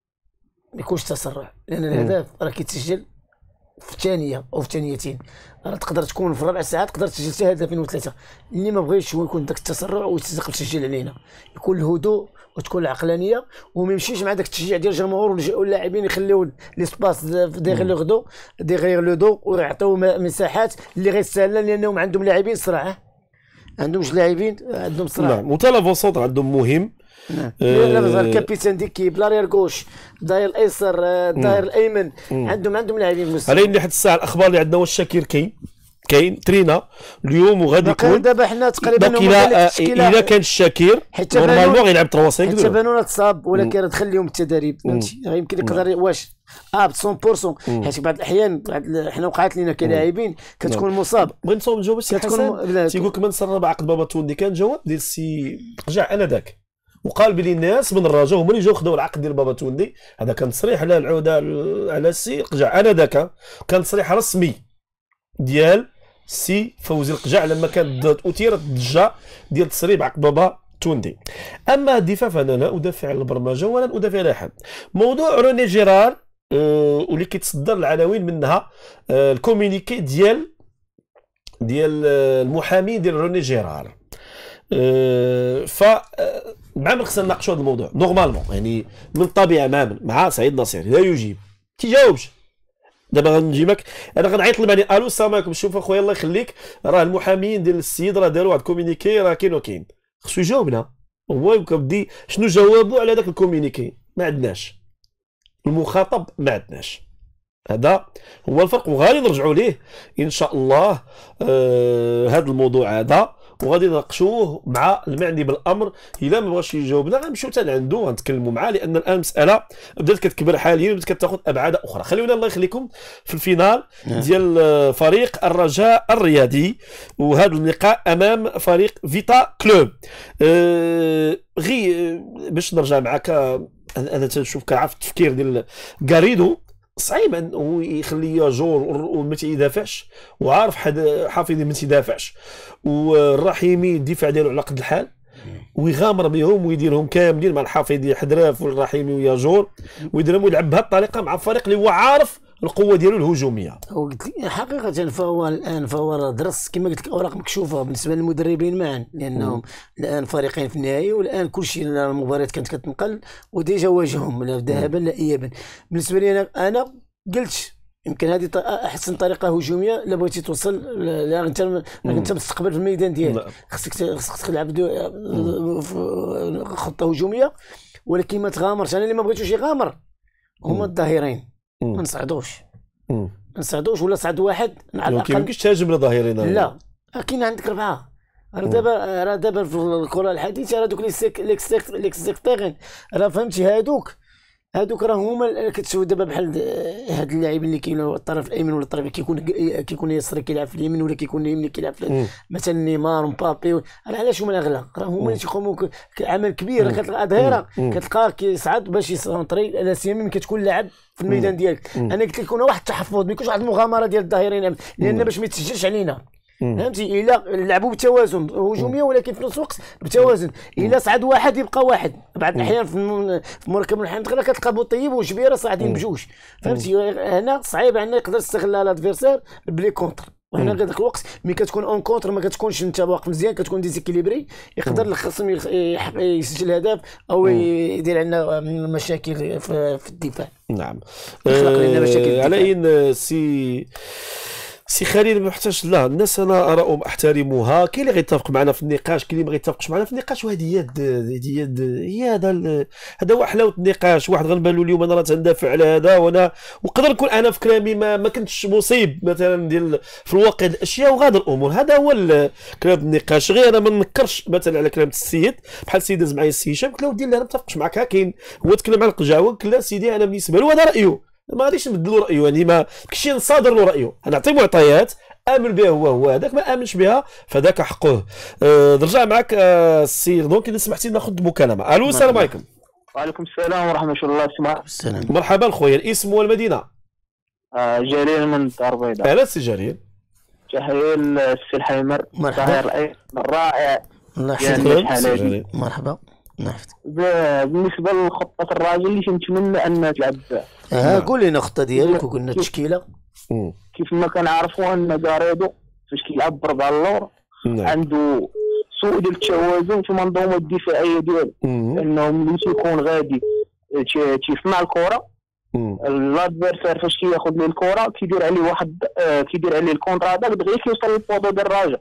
ما يكونش تسرع، لان الهدف راه كيتسجل في الثانيه او في ثانيتين، راه تقدر تكون في ربع ساعات تقدر تسجل حتى هدفين وثلاثه. اللي ما بغيتش هو يكون داك التسرع ويتسجل تسجل علينا، يكون الهدوء وتكون العقلانيه وما يمشيش مع داك التشجيع ديال الجمهور واللاعبين يخليو لي سباس ديغ لو غدو ديغ لو دو ويعطيو مساحات اللي غيستاهلها، لانهم عندهم لاعبين سرعه، عندهمش لاعبين عندهم سرعه. نعم، وتلافون سونتر عندهم مهم. نعم آه الكابيتان ديكي بلارير غوش الظهير الايسر الظهير الايمن عندهم عندهم لاعبين مستوى. على ان حتى الساعه الاخبار اللي عندنا واش شاكير كاين كاين ترينا اليوم وغادي يكون دابا حنا تقريبا الا كان الشاكير نورمالمون غيلعب ثلاثة وخمسين حتى بانونا تصاب ولكن تخليهم التدريب فهمتي، يمكن يقدر واش اه ب مية بالمية، حيت بعض الاحيان حنا وقعت لنا كلاعبين كتكون مصاب. بغيت نصوب الجواب السي حسن تيقول لك من سرب عقد بابا توندي، كان جواب ديال السي رجع انا ذاك وقال بلي الناس من الرجاء هما اللي جاو خداو العقد ديال بابا توندي. هذا كان تصريح على العوده على السي قجع انا ذاك، كان تصريح رسمي ديال السي فوزي القجع لما كانت اثيرت الضجه ديال تسريب عقد بابا توندي. اما الدفاع فانا لا ادافع على البرمجه ولا ادافع على احد. موضوع روني جيرار أه واللي كيتصدر العناوين منها أه الكومونيكي ديال ديال المحامي ديال روني جيرار. أه ف مع من خصنا نناقشوا هذا الموضوع نورمالمون، يعني من الطبيعه مع مع سعيد نصير لا يجيب تيجاوبش. دابا غنجيبك انا غنعيط لمعني الو السلام عليكم شوف اخويا الله يخليك راه المحامين ديال السيد راه داروا واحد الكومونيكي راه كاين وكاين، خصو يجاوبنا هو كيبدي شنو جوابه على داك الكومونيكي. ما عندناش المخاطب، ما عندناش، هذا هو الفرق وغادي نرجعوا ليه ان شاء الله. آه هذا الموضوع هذا وغادي نناقشوه مع المعني بالامر. الا ما بغاش يجاوبنا غنمشيو حتى لعنده غنتكلموا معاه، لان الان المساله بدات كتكبر حاليا وبدات كتاخذ ابعاد اخرى. خليونا الله يخليكم في الفينال ديال فريق الرجاء الرياضي، وهذا اللقاء امام فريق فيتا كلوب. أه غي باش نرجع معك انا تنشوف كنعرف التفكير ديال كاريدو صعيب انه يخلي ياجور وما تيدافعش، وعارف حد حافظي ما تيدافعش، والرحيمي الدفاع ديالو على قد الحال ويغامر بهم ويديرهم كاملين مع الحافظي حدراف والرحيمي وياجور ويديرهم ويلعب بهذه الطريقه مع الفريق اللي هو عارف القوه ديالو الهجوميه. وقلت لك حقيقه فهو الان فهو درس كما قلت لك اوراق مكشوفه بالنسبه للمدربين معا، لانهم الان فريقين في النهائي والان كل شيء المباريات كانت كتنقل وديجا واجههم لا ذهابا لا ايابا. بالنسبه لي انا انا قلت يمكن هذه احسن طريقه هجوميه الا بغيتي توصل لا انت انت مستقبل في الميدان ديالك خصك خصك تلعب خطه هجوميه، ولكن ما تغامرش. انا اللي ما بغيتوش يغامر هما الظهيرين، ما نصعدوش ما نصعدوش ولا صعد واحد على الاقل. ما يمكنش تهاجم الظهيرين، لا كاين عندك ربعه. راه دابا راه دابا في الكره الحديثه راه دوك لي سيكتيغين راه فهمتي هادوك هادوك راه هما كتشوف دابا بحال هاد اللاعبين اللي كاينين الطرف الايمن ولا الطرف كيكون كيكون يسري كيلعب في اليمين ولا كيكون اليمين كيلعب في مثلا نيمار ومبابي. راه علاش هما الاغلى؟ راه هما اللي تيقوموا عمل كبير. كتلقى ظهيره كتلقاه كيصعد باش يسونطري لا سيما ملي كتكون لاعب في الميدان ديالك. انا قلت لك يكون واحد التحفظ، ما يكونش واحد المغامره ديال الظاهرين لان باش ما يتسجلش علينا. فهمتي؟ الا لعبوا بالتوازن هجوميه ولكن في نفس الوقت بتوازن. الا صعد واحد يبقى واحد. بعض الاحيان في مركب الحمد لله كتلقى بوطيب وجبيره صاعدين بجوج. فهمتي؟ هنا صعيب عندنا يقدر يستغل الادفيرسير بلي كونتر. وهنا ذاك الوقت ملي كتكون اون كونتر ما كتكونش انت واقف مزيان، كتكون ديزيكيليبري، يقدر الخصم يسجل هدف او يدير عندنا مشاكل في الدفاع. نعم. يخلق لنا مشاكل على ان سي سي خليل ما محتاجش لا الناس انا اراهم احترموها. كاين اللي غيتفق معنا في النقاش، كاين اللي ما غيتفقش معنا في النقاش، وهذه هي هي هي هذا هذا هو حلاوه النقاش. واحد غنبان له اليوم انا راه تندافع على هذا وانا ونقدر نكون انا في كلامي ما, ما كنتش مصيب مثلا ديال في الواقع الاشياء وغادا الامور. هذا هو كلام النقاش. غير انا ما نكرش مثلا على كلام السيد بحال السيد داز معايا السي هشام قلت له ودي انا ما متفقش معك. كاين هو تكلم على القجاوه قلت له سيدي انا بالنسبه له هذا رايه، ما غاديش نبدلو رايه. يعني ما كاينش نصادر له رايه، انا نعطيه معطيات امن بها هو هو هذاك ما امنش بها فذاك حقه. أه نرجع معك السي رضوان كي سمحتي ناخذ مكالمه. الو السلام عليكم. وعليكم السلام ورحمه الله وبركاته. السلام. مرحبا خويا، الاسم والمدينه؟ آه جليل من الدار البيضاء. اهلا سي جليل. تحيه للسي الحيمر الظاهر الايمن الرائع. الله يحفظك. مرحبا. نحفظ. بالنسبه لخطه الراجل اللي كنتمنى انها تلعب. اه قول لنا الخطه ديالك وقلنا التشكيله. كيف ما كنعرفوا ان كاريدو فاش كيلعب بربعه اللور عنده سوء ديال التوازن في المنظومه الدفاعيه ديالو، انه ملي تيكون غادي تيسمع الكره الادفيرسير فاش كياخذ ليه الكره كيدير عليه واحد آه كيدير عليه الكونتر اتاك دغيا كيوصل للبوطو ديال الراجل.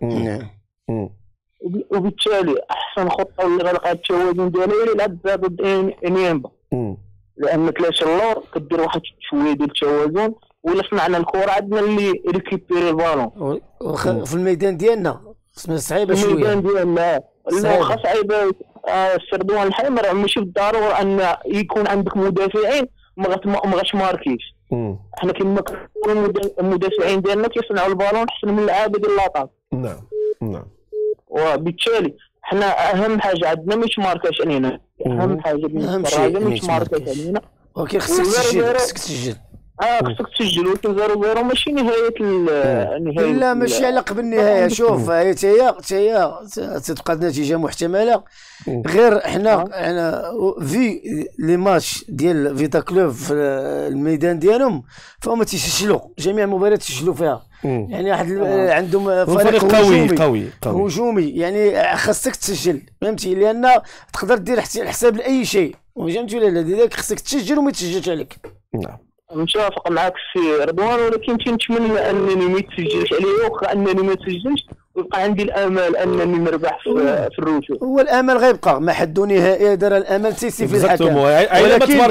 وبالتالي احسن خطه اللي غلقات التوازن ديالها هي يلعب ضد انيمبا، لان ثلاثه اللور كدير واحد شويه ديال التوازن ولا سمعنا الكره عندنا اللي ريكيبيري البالون في الميدان ديالنا صعيبه شويه. الميدان ديالنا واخا صعيبه. السردوان الحمر ماشي بالضروره ان يكون عندك مدافعين ما غاش ماركيش. احنا كما كنقولوا المدافعين ديالنا كيصنعوا البالون احسن من اللعابه ديال لاطاك. نعم نعم. وبالتالي حنا اهم حاجه عندنا مش ماركاش علينا، اهم حاجه بالنسبه مش ماركاش علينا. ولكن خصك تسجل خصك تسجل اه خصك تسجل. ولكن زيرو زيرو ماشي نهايه النهايه. لا ماشي على قبل النهايه. شوف هي حتى هي حتى هي تبقى النتيجه محتمله. غير حنا انا في لي ماتش ديال فيتا كلوب في الميدان ديالهم فهم تيسجلوا جميع المباريات تسجلوا فيها. يعني واحد عندهم فريق قوي قوي قوي هجومي يعني خاصك تسجل. فهمتي؟ لان تقدر دير حساب لاي شيء. فهمتي ولا لا؟ لذلك خاصك تسجل وما يتسجلش عليك. نعم متفق معك السي رضوان، ولكن كنتمنى انني ما يتسجلش عليا واخا انني ما تسجلش ويبقى عندي الامل انني نربح في, في الرجوع. هو الامل غيبقى ما حد نهائي دار الامل تيسي في الحكم. ولكن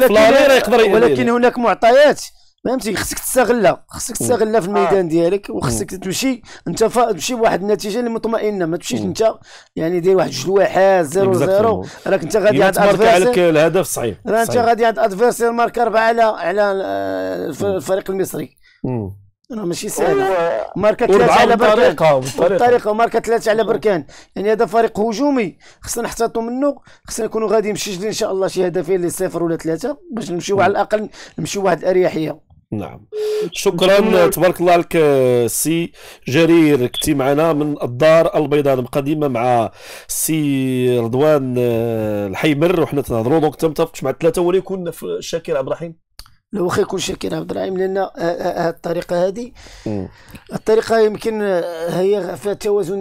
ولكن, ولكن هناك معطيات فهمتي خصك تستغلها. خصك تستغلها في الميدان آه. ديالك وخصك تمشي انت تمشي بواحد النتيجه اللي مطمئنه. ما تمشيش انت يعني دير واحد جوج واحد زيرو زيرو راك انت غادي عند ادفيرسير الهدف صعيب. راه انت غادي عند ادفيرسير مارك اربعه على على الفريق المصري. راه ماشي سهل. ماركه ثلاثه على بركان بالطريقه وماركه ثلاثه على بركان. يعني هذا فريق هجومي خصنا نحتاطوا منه. خصنا نكونوا غادي مسجلين ان شاء الله شي هدفين لصفر ولا ثلاثه باش نمشيو على الاقل نمشيو واحد الاريحيه. نعم شكرا تبارك الله عليك سي جرير. كنتي معنا من الدار البيضاء المقدمه مع سي رضوان الحيمر وحنا تنهضروا. دونك انت متفقش مع الثلاثه ولا يكون شاكر عبد الرحيم؟ لو واخا يكون شاكر عبد الرحيم لان هذه الطريقه هذه الطريقه يمكن هي فيها توازن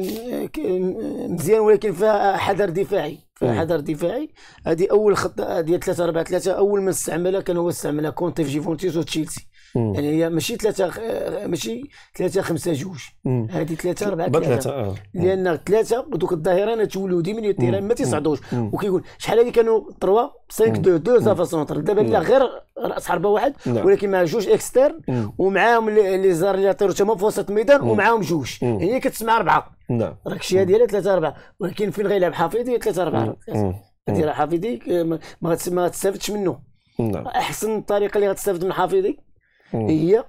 مزيان ولكن فيها حذر دفاعي. فيها حذر دفاعي. هذه اول خطه ديال ثلاثة أربعة ثلاثة اول ما استعملها كان هو استعملها كونتي في جيفونتيس وتشيلسي. يعني هي ماشي ثلاثة ماشي ثلاثة خمسة جوج، هذه ثلاثة أربعة ثلاثة، لأن ثلاثة دوك الظاهرين تولوا دي من التيران ما تيصعدوش، وكيقول شحال هذه كانوا ثلاثة خمسة اثنين دو صافا سونتر، دابا لا غير راس حربة واحد ولكن مع جوج اكسترن ومعاهم لي زار اللي يطيروا تما في وسط الميدان ومعاهم جوج، يعني كتسمع أربعة. نعم راك الشيء ديالها ثلاثة أربعة، ولكن فين غيلعب حفيظي ثلاثة أربعة، هذه حفيظي ما غتستافدش منه. نعم احسن طريقه اللي غتستافد من حفيظي هي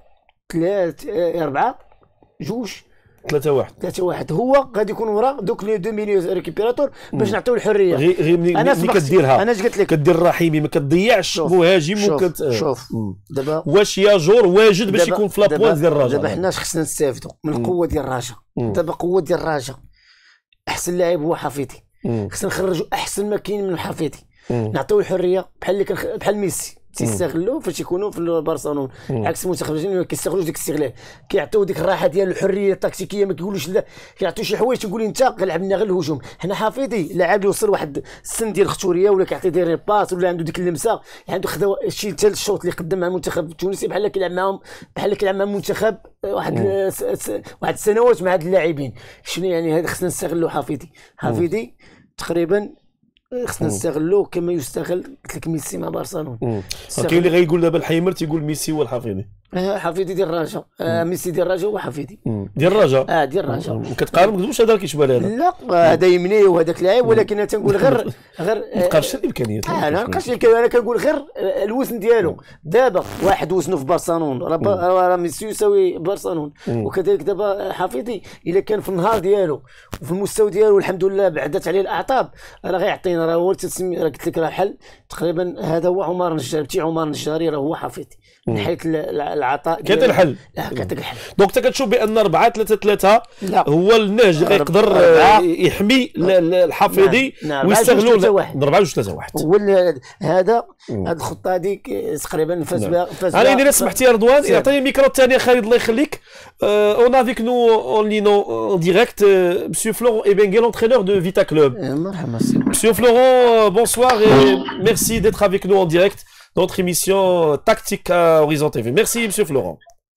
ثلاثة أربعة جوج ثلاثة واحد ثلاثة واحد، هو غادي يكون وراء دوك لي دو مينيو ريكيبيراتور باش نعطيو الحريه. غير غير ملي كديرها انا اش قلت لك كدير رحيمي ما كتضيعش مهاجم وكت شوف دابا واش ياجور واجد باش يكون في لابوان ديال الرجاء. دابا حنا اش خصنا نستافدوا من القوه ديال الرجاء. دابا قوه ديال الرجاء احسن لاعب هو حفيظي، خصنا نخرجوا احسن ما كاين من حفيظي، نعطيو الحريه بحال اللي كان بحال ميسي تيستغلوا فاش يكونوا في برشلونه، عكس المنتخب الجزائري ما كيستغلوش ديك الاستغلال، كيعطيو ديك الراحه ديال الحريه التكتيكيه، ما كيقولوش لا، كيعطيو شي حوايج تقول انت غنلعب لنا غير الهجوم. حنا حفيظي لاعب يوصل واحد السن ديال الخطوريه ولا كيعطي دير باس ولا عنده ديك اللمسه، عنده خدا شي ثالث الشوط اللي قدم مع المنتخب التونسي بحال كيلعب معاهم بحال كيلعب مع المنتخب واحد واحد السنوات مع هاد اللاعبين. شنو يعني هذا خصنا نستغلوا حفيظي. حفيظي تقريبا خصنا نستغلوه كما يستغل قلت لك ميسي مع برشلونه. كاين اللي غايقول دابا الحيمر تيقول ميسي هو الحفيظي. اه حفيظي ديال الرجاء، آه ميسي ديال الرجاء هو حفيظي ديال الرجاء. اه ديال الرجاء كتقارن ما كتقولش هذا كيشبه هذا. لا هذا يمني وهذاك لاعب، ولكن انا تنقول غير غير ما بقاش الامكانيات. اه انا نبقاش انا كنقول غير الوزن ديالو. دابا واحد وزنه في برشلونه راه ميسي يساوي برشلونه، وكذلك دابا حفيظي الا كان في النهار ديالو وفي المستوى ديالو الحمد لله بعدت عليه الاعصاب راه غيعطينا. راه هو تسمي راه قلت لك راه حل تقريبا هذا هو عمر النجاري، بتي عمر النجاري راه هو حفيظي من حيث العطاء. كاين الحل. لا كاين الحل. دونك انت كتشوف بان أربعة ثلاثة ثلاثة هو النهج اللي يقدر يحمي الحفيظي ويستغلوا أربعة جوج ثلاثة واحد. هو هذا هذه الخطه هذيك تقريبا فاز بها فاز بها. انا اذا سمحتي يا رضوان يعطيني الميكرو الثاني خالد الله يخليك. اون افيك نو اون لينو en direct monsieur Florent Ebenguel, l'entraîneur de Vita Club. Monsieur Florent, bonsoir et merci d'être avec nous en direct dans notre émission Tactique à Horizon T V. Merci monsieur Florent.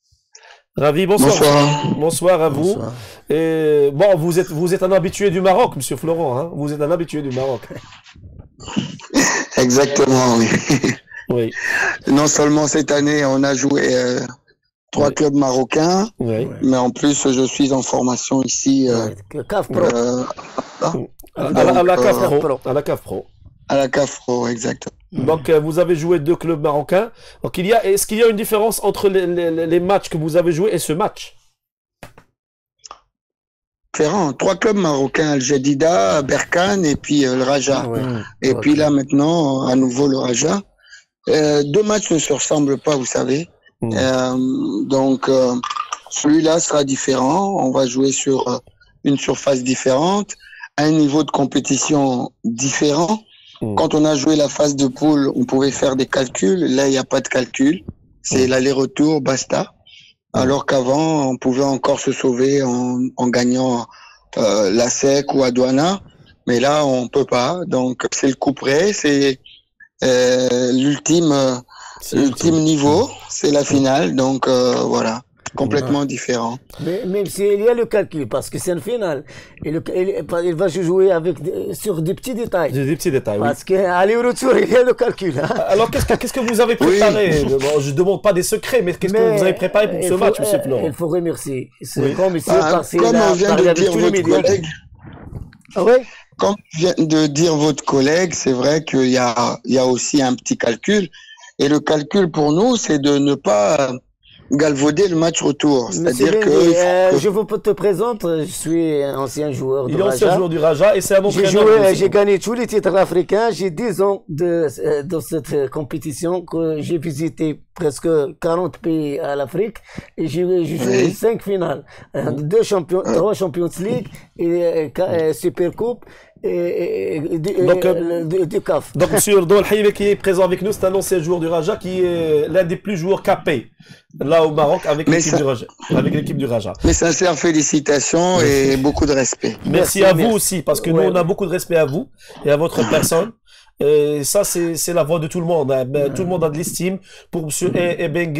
Ravi, bonsoir. Bonsoir, bonsoir à vous. Bonsoir. Et, bon, vous êtes, vous êtes un habitué du Maroc, monsieur Florent. Hein, vous êtes un habitué du Maroc. Exactement, oui. Oui. Non seulement cette année, on a joué euh, trois oui. clubs marocains, oui. mais en plus, je suis en formation ici. Euh, CAF Pro. Euh, à, à, à, à la CAF Pro. À la CAF Pro. À la CAF Pro, exactement. Donc euh, vous avez joué deux clubs marocains. Donc il y a, est-ce qu'il y a une différence entre les, les, les matchs que vous avez joués et ce match? Différent. Trois clubs marocains, Al Jadida, Berkane et puis euh, le Raja. Ouais. Et ouais. puis là maintenant, à nouveau le Raja. Euh, deux matchs ne se ressemblent pas, vous savez. Mmh. Euh, donc euh, celui-là sera différent. On va jouer sur euh, une surface différente, à un niveau de compétition différent. Quand on a joué la phase de poule, on pouvait faire des calculs. Là, il n'y a pas de calcul. C'est l'aller-retour, basta. Alors qu'avant, on pouvait encore se sauver en, en gagnant euh, la S E C ou à Douala. Mais là, on peut pas. Donc, c'est le coup près. C'est euh, l'ultime, l'ultime niveau. C'est la finale. Donc, euh, voilà. Complètement différent. Mais, même s'il y a le calcul, parce que c'est une finale, et le, il, il va se jouer avec, sur des petits détails. Des, des petits détails, parce oui. Parce qu'aller au retour, il y a le calcul. Hein. Alors, qu'est-ce que, qu'est-ce que vous avez préparé? Oui. Bon, je ne demande pas des secrets, mais qu'est-ce mais que vous avez préparé pour ce faut, match, monsieur Florent? Il faut remercier. C'est oui. Comme, ici, ah, comme on vient de dire votre collègue, ah oui? comme vient de dire votre collègue, c'est vrai qu'il y a, il y a aussi un petit calcul. Et le calcul pour nous, c'est de ne pas galvauder le match retour. C'est-à-dire que, euh, que... Je vous te présente, je suis un ancien joueur du Raja. Il est ancien joueur du Raja et c'est un bon joueur. J'ai gagné tous les titres africains. J'ai dix ans de, de cette compétition que j'ai visité presque quarante pays à l'Afrique et j'ai joué oui. cinq finales. Deux champions, oui. trois Champions League et, et, et Super Coupe. Et, et, et, donc, euh, de, de C A F. Donc, M. Rdoul Haïme qui est présent avec nous, c'est un ancien joueur du Raja qui est l'un des plus joueurs capés là au Maroc avec l'équipe du Raja. Avec l'équipe du Raja. Mes sincères félicitations et beaucoup de respect. Merci, merci à merci. vous aussi, parce que ouais. nous, on a beaucoup de respect à vous et à votre personne. Et ça, c'est la voix de tout le monde. Hein. Ouais. Tout le monde a de l'estime pour M. Ebenguel.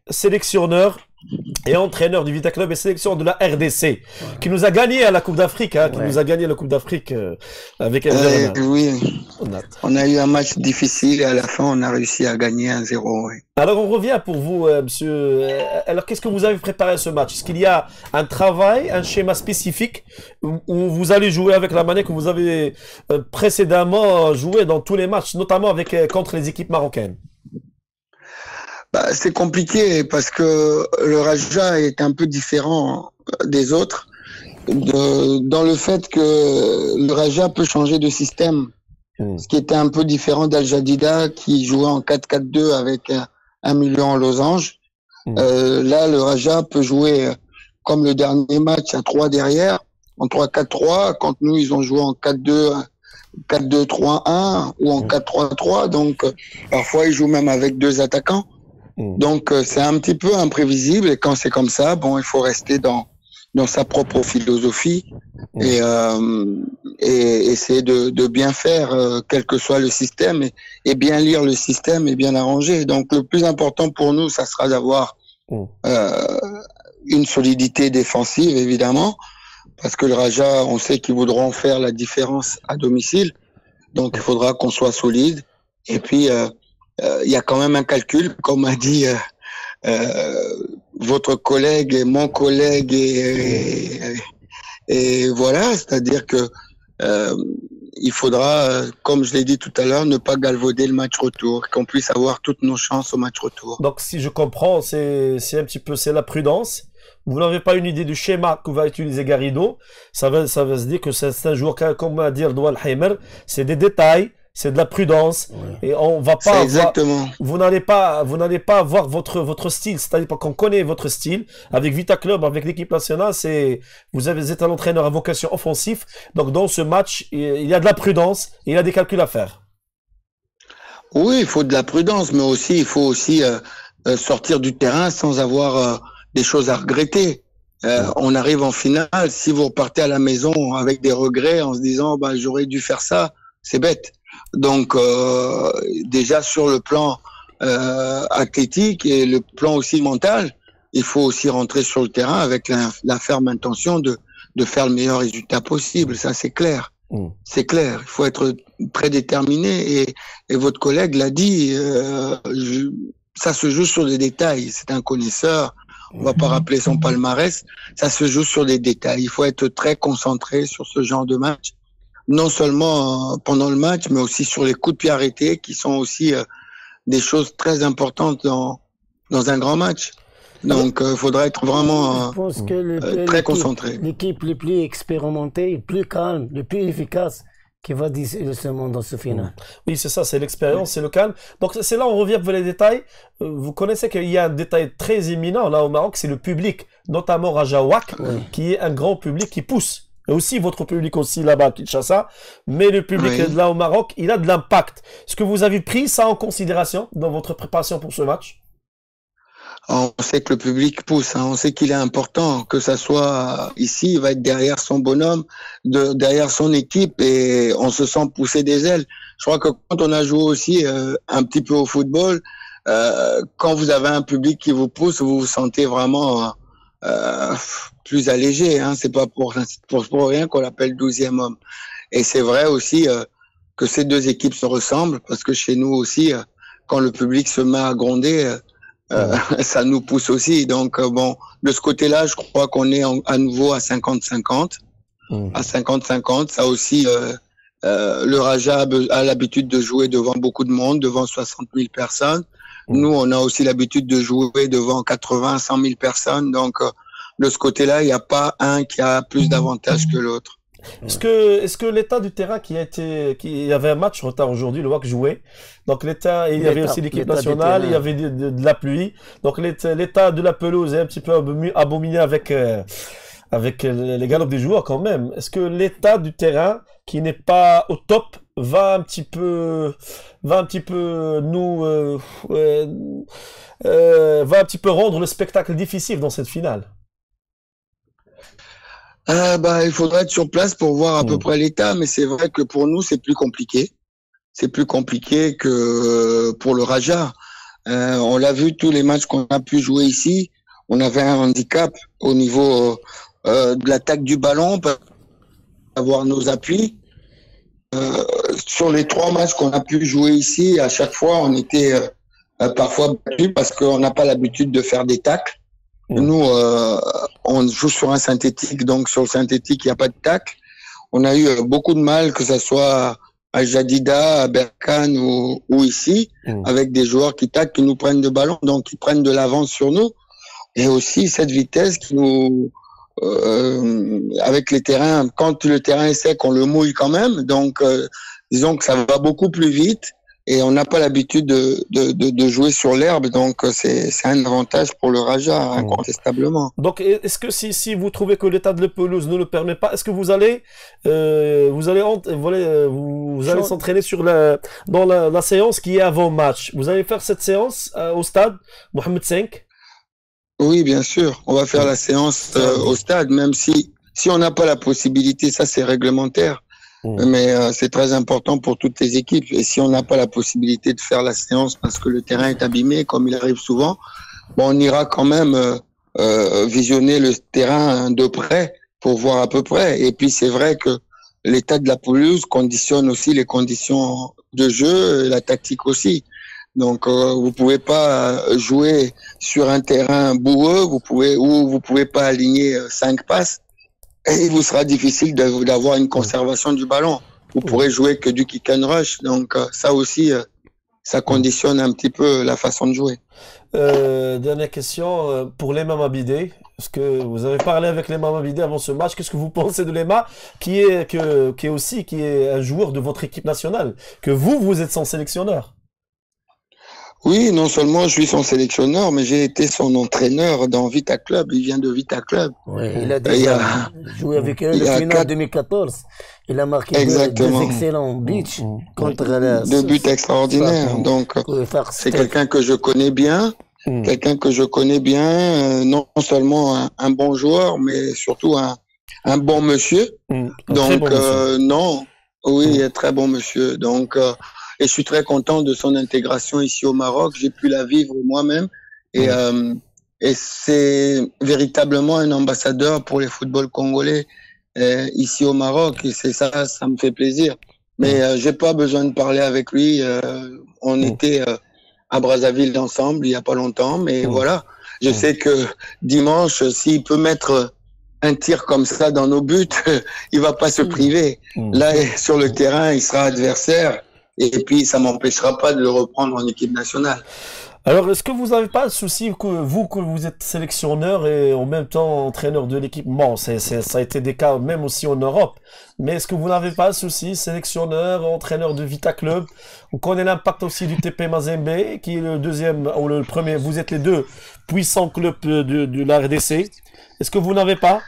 sélectionneur et entraîneur du Vita Club et sélectionneur de la R D C, ouais. qui nous a gagné à la Coupe d'Afrique, hein, qui ouais. nous a gagné la Coupe d'Afrique euh, avec euh, Oui, on a eu un match difficile et à la fin, on a réussi à gagner un zéro. Oui. Alors, on revient pour vous, euh, monsieur. Euh, alors, qu'est-ce que vous avez préparé à ce match? Est-ce qu'il y a un travail, un schéma spécifique où, où vous allez jouer avec la manière que vous avez euh, précédemment joué dans tous les matchs, notamment avec, euh, contre les équipes marocaines? Bah, c'est compliqué parce que le Raja est un peu différent des autres de, dans le fait que le Raja peut changer de système, mmh. ce qui était un peu différent d'Al Jadida qui jouait en quatre quatre deux avec un, un milieu en losange. Mmh. Euh, là, le Raja peut jouer comme le dernier match à trois derrière, en trois quatre trois, quand nous, ils ont joué en quatre deux quatre deux trois un ou en quatre trois trois, donc parfois ils jouent même avec deux attaquants. Donc euh, c'est un petit peu imprévisible et quand c'est comme ça, bon, il faut rester dans dans sa propre philosophie et, euh, et essayer de, de bien faire euh, quel que soit le système et, et bien lire le système et bien arranger. Donc le plus important pour nous, ça sera d'avoir euh, une solidité défensive évidemment, parce que le Raja, on sait qu'ils voudront faire la différence à domicile, donc il faudra qu'on soit solide et puis euh, il euh, y a quand même un calcul, comme a dit euh, euh, votre collègue et mon collègue, et, et, et voilà, c'est-à-dire que euh, il faudra, comme je l'ai dit tout à l'heure, ne pas galvauder le match retour, qu'on puisse avoir toutes nos chances au match retour. Donc, si je comprends, c'est c'est un petit peu c'est la prudence. Vous n'avez pas une idée du schéma que va utiliser Garrido. Ça va ça va se dire que c'est un joueur, comme a dit Redouane Heimer, c'est des détails. C'est de la prudence ouais. et on va pas. Exactement. Avoir, vous n'allez pas, vous n'allez pas avoir votre votre style. C'est-à-dire qu'on connaît votre style avec Vita Club, avec l'équipe nationale. C'est vous avez été un entraîneur à vocation offensive. Donc dans ce match, il y a de la prudence et il y a des calculs à faire. Oui, il faut de la prudence, mais aussi il faut aussi euh, sortir du terrain sans avoir euh, des choses à regretter. Euh, ouais. On arrive en finale. Si vous repartez à la maison avec des regrets en se disant bah j'aurais dû faire ça, c'est bête. Donc euh, déjà sur le plan euh, athlétique et le plan aussi mental, il faut aussi rentrer sur le terrain avec la, la ferme intention de de faire le meilleur résultat possible. Ça c'est clair, mmh. c'est clair. Il faut être très déterminé et et votre collègue l'a dit. Euh, je, ça se joue sur des détails. C'est un connaisseur. On va pas rappeler son palmarès. Ça se joue sur des détails. Il faut être très concentré sur ce genre de match. Non seulement pendant le match, mais aussi sur les coups de pied arrêtés, qui sont aussi euh, des choses très importantes dans dans un grand match. Donc, il euh, faudra être vraiment euh, que le, euh, très concentré. L'équipe le plus expérimentée, plus calme, le plus efficace, qui va décider ce monde dans ce final. Oui, c'est ça, c'est l'expérience, c'est le calme. Donc, c'est là on revient vers les détails. Vous connaissez qu'il y a un détail très éminent là au Maroc, c'est le public, notamment Raja Wak, oui. qui est un grand public qui pousse. Et aussi votre public aussi là-bas à Kinshasa, mais le public oui. là au Maroc, il a de l'impact. Est-ce que vous avez pris ça en considération dans votre préparation pour ce match? On sait que le public pousse, hein. On sait qu'il est important, que ça soit ici, il va être derrière son bonhomme, de, derrière son équipe, et on se sent pousser des ailes. Je crois que quand on a joué aussi euh, un petit peu au football, euh, quand vous avez un public qui vous pousse, vous vous sentez vraiment euh, plus allégé, hein. C'est pas pour, pour, pour rien qu'on l'appelle douzième homme. Et c'est vrai aussi euh, que ces deux équipes se ressemblent, parce que chez nous aussi, euh, quand le public se met à gronder, euh, Euh, ça nous pousse aussi. Donc euh, bon, de ce côté-là, je crois qu'on est en, à nouveau à cinquante cinquante. Mmh. À cinquante cinquante, ça aussi, euh, euh, le Raja a, a l'habitude de jouer devant beaucoup de monde, devant soixante mille personnes. Mmh. Nous, on a aussi l'habitude de jouer devant quatre-vingts, cent mille personnes. Donc euh, de ce côté-là, il n'y a pas un qui a plus d'avantages que l'autre. Est-ce que, est-ce que l'état du terrain qui a été, qui, il y avait un match retard aujourd'hui, le W A C jouait. Donc l'état, il y avait aussi l'équipe nationale, il y avait de, de, de la pluie. Donc l'état de la pelouse est un petit peu abominé avec, euh, avec les galops des joueurs quand même. Est-ce que l'état du terrain qui n'est pas au top va un petit peu, va un petit peu nous, euh, euh, euh, va un petit peu rendre le spectacle difficile dans cette finale? Euh, bah, il faudrait être sur place pour voir à mmh. peu près l'état, mais c'est vrai que pour nous, c'est plus compliqué. C'est plus compliqué que pour le Raja. Euh, on l'a vu, tous les matchs qu'on a pu jouer ici, on avait un handicap au niveau euh, de l'attaque du ballon, pour avoir nos appuis. Euh, sur les trois matchs qu'on a pu jouer ici, à chaque fois, on était euh, parfois battus parce qu'on n'a pas l'habitude de faire des tacles. Mmh. Nous, euh, on joue sur un synthétique, donc sur le synthétique, il n'y a pas de tacle. On a eu beaucoup de mal, que ce soit à Jadida, à Berkane ou, ou ici, mmh. avec des joueurs qui taclent, qui nous prennent de ballon, donc qui prennent de l'avance sur nous. Et aussi cette vitesse qui nous... Euh, avec les terrains, quand le terrain est sec, on le mouille quand même. Donc, euh, disons que ça va beaucoup plus vite et on n'a pas l'habitude de, de, de, de jouer sur l'herbe. Donc, c'est un avantage pour le Raja, incontestablement. Donc, est-ce que si, si vous trouvez que l'état de la pelouse ne le permet pas, est-ce que vous allez euh, vous allez vous allez, vous allez s'entraîner sur la dans la, la séance qui est avant match? Vous allez faire cette séance euh, au stade Mohamed cinq? Oui, bien sûr. On va faire la séance euh, au stade, même si si on n'a pas la possibilité, ça c'est réglementaire. Mmh. Mais euh, c'est très important pour toutes les équipes. Et si on n'a pas la possibilité de faire la séance parce que le terrain est abîmé, comme il arrive souvent, bon, on ira quand même euh, euh, visionner le terrain de près pour voir à peu près. Et puis c'est vrai que l'état de la pelouse conditionne aussi les conditions de jeu, et la tactique aussi. Donc, euh, vous pouvez pas jouer sur un terrain boueux, vous pouvez ou vous pouvez pas aligner euh, cinq passes, et il vous sera difficile d'avoir une conservation du ballon. Vous pourrez jouer que du kick and rush. Donc, euh, ça aussi, euh, ça conditionne un petit peu la façon de jouer. Euh, dernière question euh, pour Lemam Abidé. Est-ce que vous avez parlé avec Lemam Abidé avant ce match? Qu'est-ce que vous pensez de Lemam, qui est que qui est aussi qui est un joueur de votre équipe nationale, que vous vous êtes son sélectionneur? Oui, non seulement je suis son sélectionneur, mais j'ai été son entraîneur dans Vita Club. Il vient de Vita Club. Oui, il a déjà a, joué avec eux le final quatre... deux mille quatorze. Il a marqué deux, deux excellents buts contre la... Deux buts extraordinaires. Donc, c'est quelqu'un que je connais bien. Mm. Quelqu'un que je connais bien. Euh, non seulement un, un bon joueur, mais surtout un, un bon monsieur. Mm. Donc, bon euh, monsieur. non. Oui, mm. très bon monsieur. Donc... Euh, Et je suis très content de son intégration ici au Maroc. J'ai pu la vivre moi-même. Et, euh, et c'est véritablement un ambassadeur pour les footballs congolais euh, ici au Maroc. Et c'est ça, ça me fait plaisir. Mais euh, j'ai pas besoin de parler avec lui. Euh, on était euh, à Brazzaville ensemble il y a pas longtemps. Mais voilà, je sais que dimanche, s'il peut mettre un tir comme ça dans nos buts, il va pas se priver. Là, sur le terrain, il sera adversaire. Et puis, ça m'empêchera pas de le reprendre en équipe nationale. Alors, est-ce que vous n'avez pas le souci que vous, que vous êtes sélectionneur et en même temps entraîneur de l'équipe? Bon, c'est, c'est, ça a été des cas même aussi en Europe. Mais est-ce que vous n'avez pas le souci, sélectionneur, entraîneur de Vita Club? On connaît l'impact aussi du T P Mazembe, qui est le deuxième, ou le premier. Vous êtes les deux puissants clubs de, de, de la R D C. Est-ce que vous n'avez pas?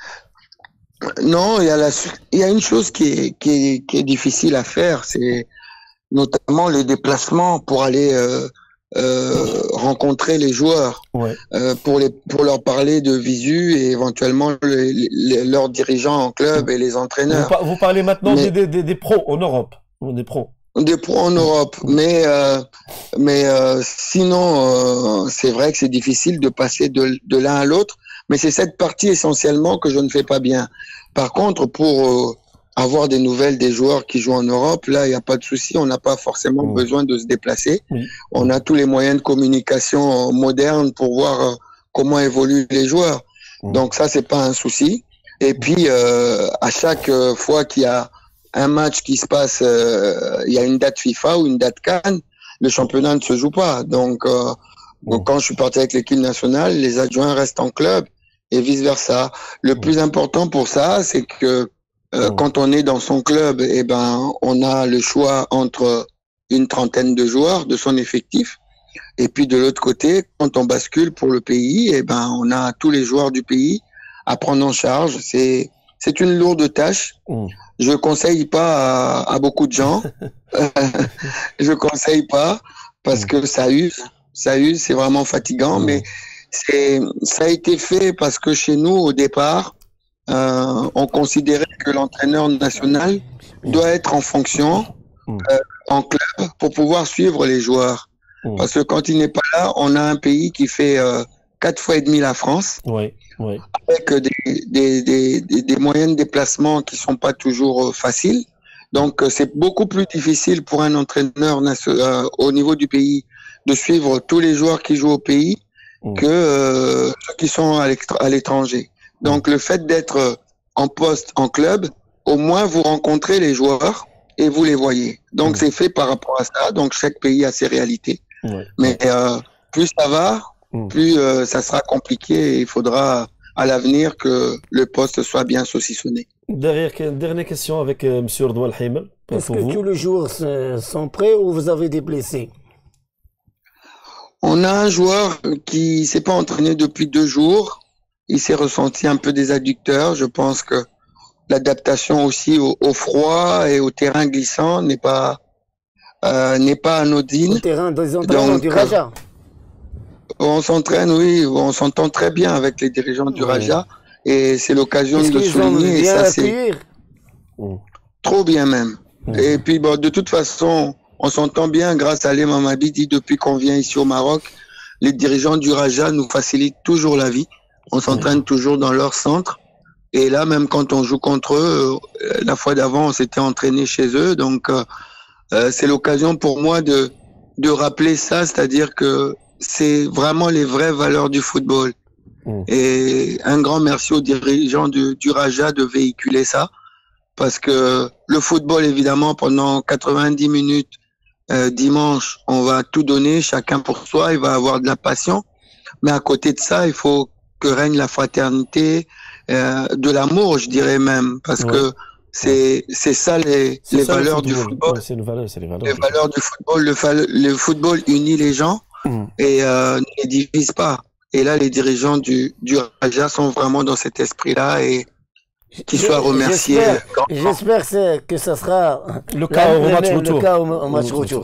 Non, il y a la, il y a une chose qui est, qui est, qui est difficile à faire, c'est notamment les déplacements pour aller euh, euh, rencontrer les joueurs, ouais. euh, pour les pour leur parler de visu et éventuellement les, les, leurs dirigeants en club et les entraîneurs. Vous, vous parlez maintenant mais, des, des, des pros en Europe, des pros. Des pros en Europe, mais euh, mais euh, sinon euh, c'est vrai que c'est difficile de passer de de l'un à l'autre, mais c'est cette partie essentiellement que je ne fais pas bien. Par contre, pour euh, avoir des nouvelles des joueurs qui jouent en Europe, là, il n'y a pas de souci. On n'a pas forcément mmh. besoin de se déplacer. Mmh. On a tous les moyens de communication modernes pour voir euh, comment évoluent les joueurs. Mmh. Donc ça, c'est pas un souci. Et puis, euh, à chaque euh, fois qu'il y a un match qui se passe, euh, il y a une date FIFA ou une date CAN, le championnat ne se joue pas. Donc, euh, mmh. donc quand je suis parti avec l'équipe nationale, les adjoints restent en club et vice-versa. Le mmh. plus important pour ça, c'est que Euh, mmh. quand on est dans son club, eh ben, on a le choix entre une trentaine de joueurs de son effectif. Et puis de l'autre côté, quand on bascule pour le pays, eh ben, on a tous les joueurs du pays à prendre en charge. C'est, c'est une lourde tâche. Mmh. Je conseille pas à, à beaucoup de gens. Je conseille pas parce mmh. que ça use, ça use, c'est vraiment fatigant. Mmh. Mais c'est, ça a été fait parce que chez nous, au départ, Euh, on considérait que l'entraîneur national doit être en fonction euh, en club pour pouvoir suivre les joueurs. Mmh. Parce que quand il n'est pas là, on a un pays qui fait euh, quatre fois et demi la France. Oui, oui. Avec des, des, des, des, des moyens de déplacement qui sont pas toujours euh, faciles. Donc, euh, c'est beaucoup plus difficile pour un entraîneur euh, au niveau du pays de suivre tous les joueurs qui jouent au pays mmh. que euh, ceux qui sont à l'étranger. Donc, mmh. le fait d'être en poste en club, au moins vous rencontrez les joueurs et vous les voyez. Donc, mmh. c'est fait par rapport à ça. Donc, chaque pays a ses réalités. Mmh. Mais euh, plus ça va, mmh. plus euh, ça sera compliqué et il faudra à l'avenir que le poste soit bien saucissonné. Derrière, dernière question avec euh, M. Redouane Haimel. Est-ce que vous. tous les joueurs sont prêts ou vous avez des blessés? On a un joueur qui s'est pas entraîné depuis deux jours. Il s'est ressenti un peu des adducteurs. Je pense que l'adaptation aussi au, au froid et au terrain glissant n'est pas euh, n'est pas anodine. Au terrain des entraînements du Raja. On s'entraîne, oui, on s'entend très bien avec les dirigeants du oui. Raja et c'est l'occasion de le souligner. Et ça, c'est trop bien même. Mmh. Et puis, bon, de toute façon, on s'entend bien grâce à l'Imam Abidi. Depuis qu'on vient ici au Maroc, les dirigeants du Raja nous facilitent toujours la vie. On s'entraîne mmh. toujours dans leur centre. Et là, même quand on joue contre eux, la fois d'avant, on s'était entraîné chez eux. Donc, euh, c'est l'occasion pour moi de, de rappeler ça, c'est-à-dire que c'est vraiment les vraies valeurs du football. Mmh. Et un grand merci aux dirigeants du, du Raja de véhiculer ça. Parce que le football, évidemment, pendant quatre-vingt-dix minutes, euh, dimanche, on va tout donner, chacun pour soi, il va avoir de la passion. Mais à côté de ça, il faut que règne la fraternité, euh, de l'amour, je dirais même. Parce ouais. que c'est c'est ça les, les ça, valeurs du football. Ouais, c'est les valeurs, c'est les valeurs. Les valeurs du football. Le, le football unit les gens mmh. et euh, ne les divise pas. Et là, les dirigeants du, du Raja sont vraiment dans cet esprit-là et qu'il soit remercié. J'espère que ce sera le cas au match retour. Le cas au, au match retour.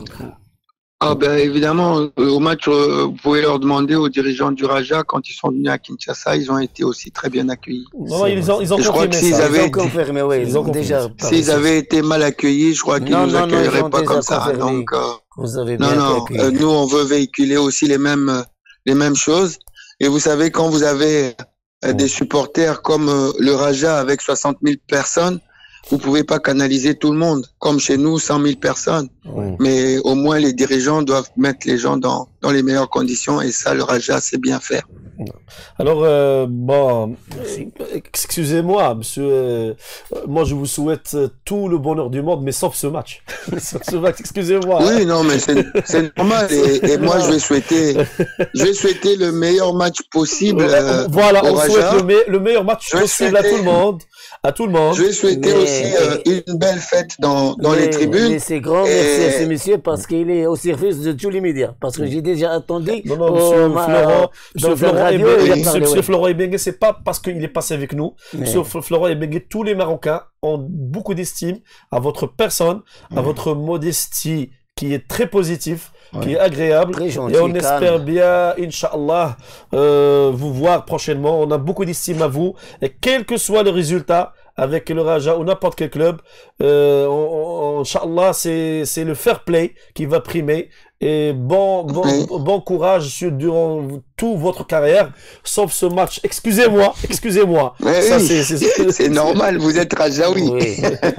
Ah ben évidemment, au match, vous pouvez leur demander aux dirigeants du Raja, quand ils sont venus à Kinshasa, ils ont été aussi très bien accueillis. Non, ils ont, ils ont je crois que s'ils avaient, confirmé, oui, ils ont déjà. S'ils avaient été mal accueillis, je crois qu'ils ne nous accueilleraient pas comme ça. Donc, euh, vous avez bien non, non, euh, nous on veut véhiculer aussi les mêmes, les mêmes choses. Et vous savez, quand vous avez euh, des supporters comme euh, le Raja avec soixante mille personnes, vous pouvez pas canaliser tout le monde, comme chez nous, cent mille personnes. Oui. Mais au moins, les dirigeants doivent mettre les gens dans, dans les meilleures conditions et ça, le Raja sait bien faire. Alors, euh, bon, excusez-moi, monsieur, euh, moi je vous souhaite tout le bonheur du monde, mais sauf ce match. Sauf ce match, excusez-moi. Oui, hein. Non, mais c'est normal. Et, et moi, je vais souhaiter, je vais souhaiter le meilleur match possible. Euh, voilà, au on Raja. souhaite le, me le meilleur match je possible souhaiter... à tout le monde. À tout le monde. Je vais souhaiter mais, aussi euh, une belle fête dans, dans mais, les tribunes. Mais c'est grand, merci à ce monsieur parce qu'il est au service de tous les médias. Parce que j'ai déjà attendu. Non, non, monsieur Florent, monsieur Florent Ebengue, monsieur Florent Ebengue, c'est pas parce qu'il est passé avec nous. Mais... Monsieur Florent Ebengue, tous les Marocains ont beaucoup d'estime à votre personne, à mmh. votre modestie qui est très positive. Ouais. Qui est agréable gentil, et on calme. Espère bien, Inch'Allah, euh, vous voir prochainement. On a beaucoup d'estime à vous et quel que soit le résultat avec le Raja ou n'importe quel club, euh, on, on, Inch'Allah, c'est le fair play qui va primer et bon, bon, oui. bon courage sur, durant toute votre carrière, sauf ce match. Excusez-moi, excusez-moi. Oui, c'est normal, vous êtes Rajaoui. Oui.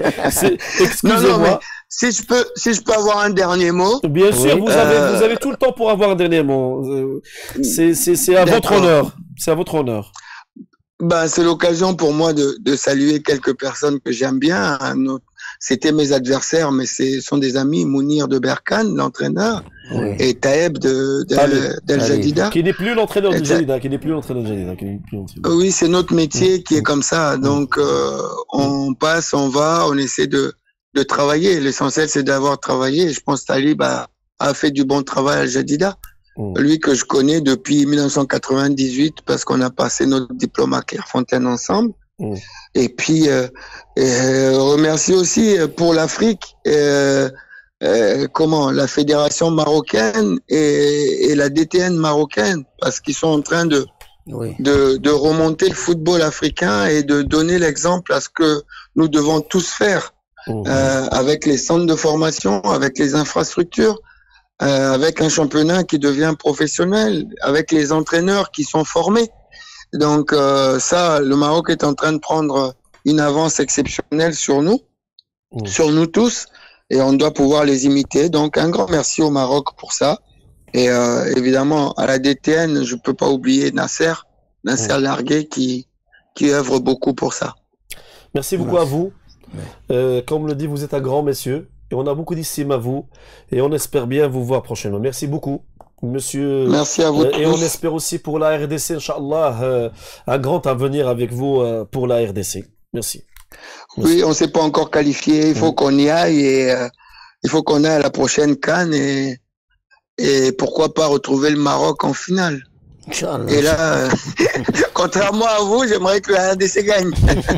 Excusez-moi. Si je peux, si je peux avoir un dernier mot. Bien sûr, oui. vous avez, euh... vous avez tout le temps pour avoir un dernier mot. C'est, c'est, c'est à votre honneur. C'est à votre honneur. Ben, c'est l'occasion pour moi de, de saluer quelques personnes que j'aime bien. C'était mes adversaires, mais ce sont des amis. Mounir de Berkane, l'entraîneur, oui. et Taeb de, de, d'El Jadida. Qui n'est plus l'entraîneur de Jadida, qui n'est plus l'entraîneur de Jadida. Oui, c'est notre métier qui est comme ça. Donc, euh, on passe, on va, on essaie de, de travailler. L'essentiel, c'est d'avoir travaillé. Je pense que Talib a, a fait du bon travail à Jadida. Mmh. Lui que je connais depuis mille neuf cent quatre-vingt-dix-huit parce qu'on a passé notre diplôme à Clairefontaine ensemble. Mmh. Et puis, euh, et remercier aussi pour l'Afrique, euh, euh, comment, la fédération marocaine et, et la D T N marocaine parce qu'ils sont en train de, oui. de, de remonter le football africain et de donner l'exemple à ce que nous devons tous faire. Mmh. Euh, avec les centres de formation, avec les infrastructures. euh, avec un championnat qui devient professionnel, avec les entraîneurs qui sont formés. Donc euh, ça, le Maroc est en train de prendre une avance exceptionnelle sur nous, mmh. sur nous tous, et on doit pouvoir les imiter. Donc un grand merci au Maroc pour ça. Et euh, évidemment, à la D T N, je ne peux pas oublier Nasser, Nasser mmh. Largué qui, qui œuvre beaucoup pour ça. Merci beaucoup merci. à vous. Euh, comme le dit, vous êtes un grand monsieur. Et on a beaucoup d'estime à vous. Et on espère bien vous voir prochainement. Merci beaucoup, monsieur. Merci à vous euh, tous. Et on espère aussi pour la R D C, Inch'Allah, euh, un grand avenir avec vous euh, pour la R D C. Merci. Merci. Oui, on ne s'est pas encore qualifié. Il faut mmh. qu'on y aille. Et euh, il faut qu'on aille à la prochaine CAN. Et, et pourquoi pas retrouver le Maroc en finale. Inch'Allah. Et là, euh, contrairement à vous, j'aimerais que la R D C gagne.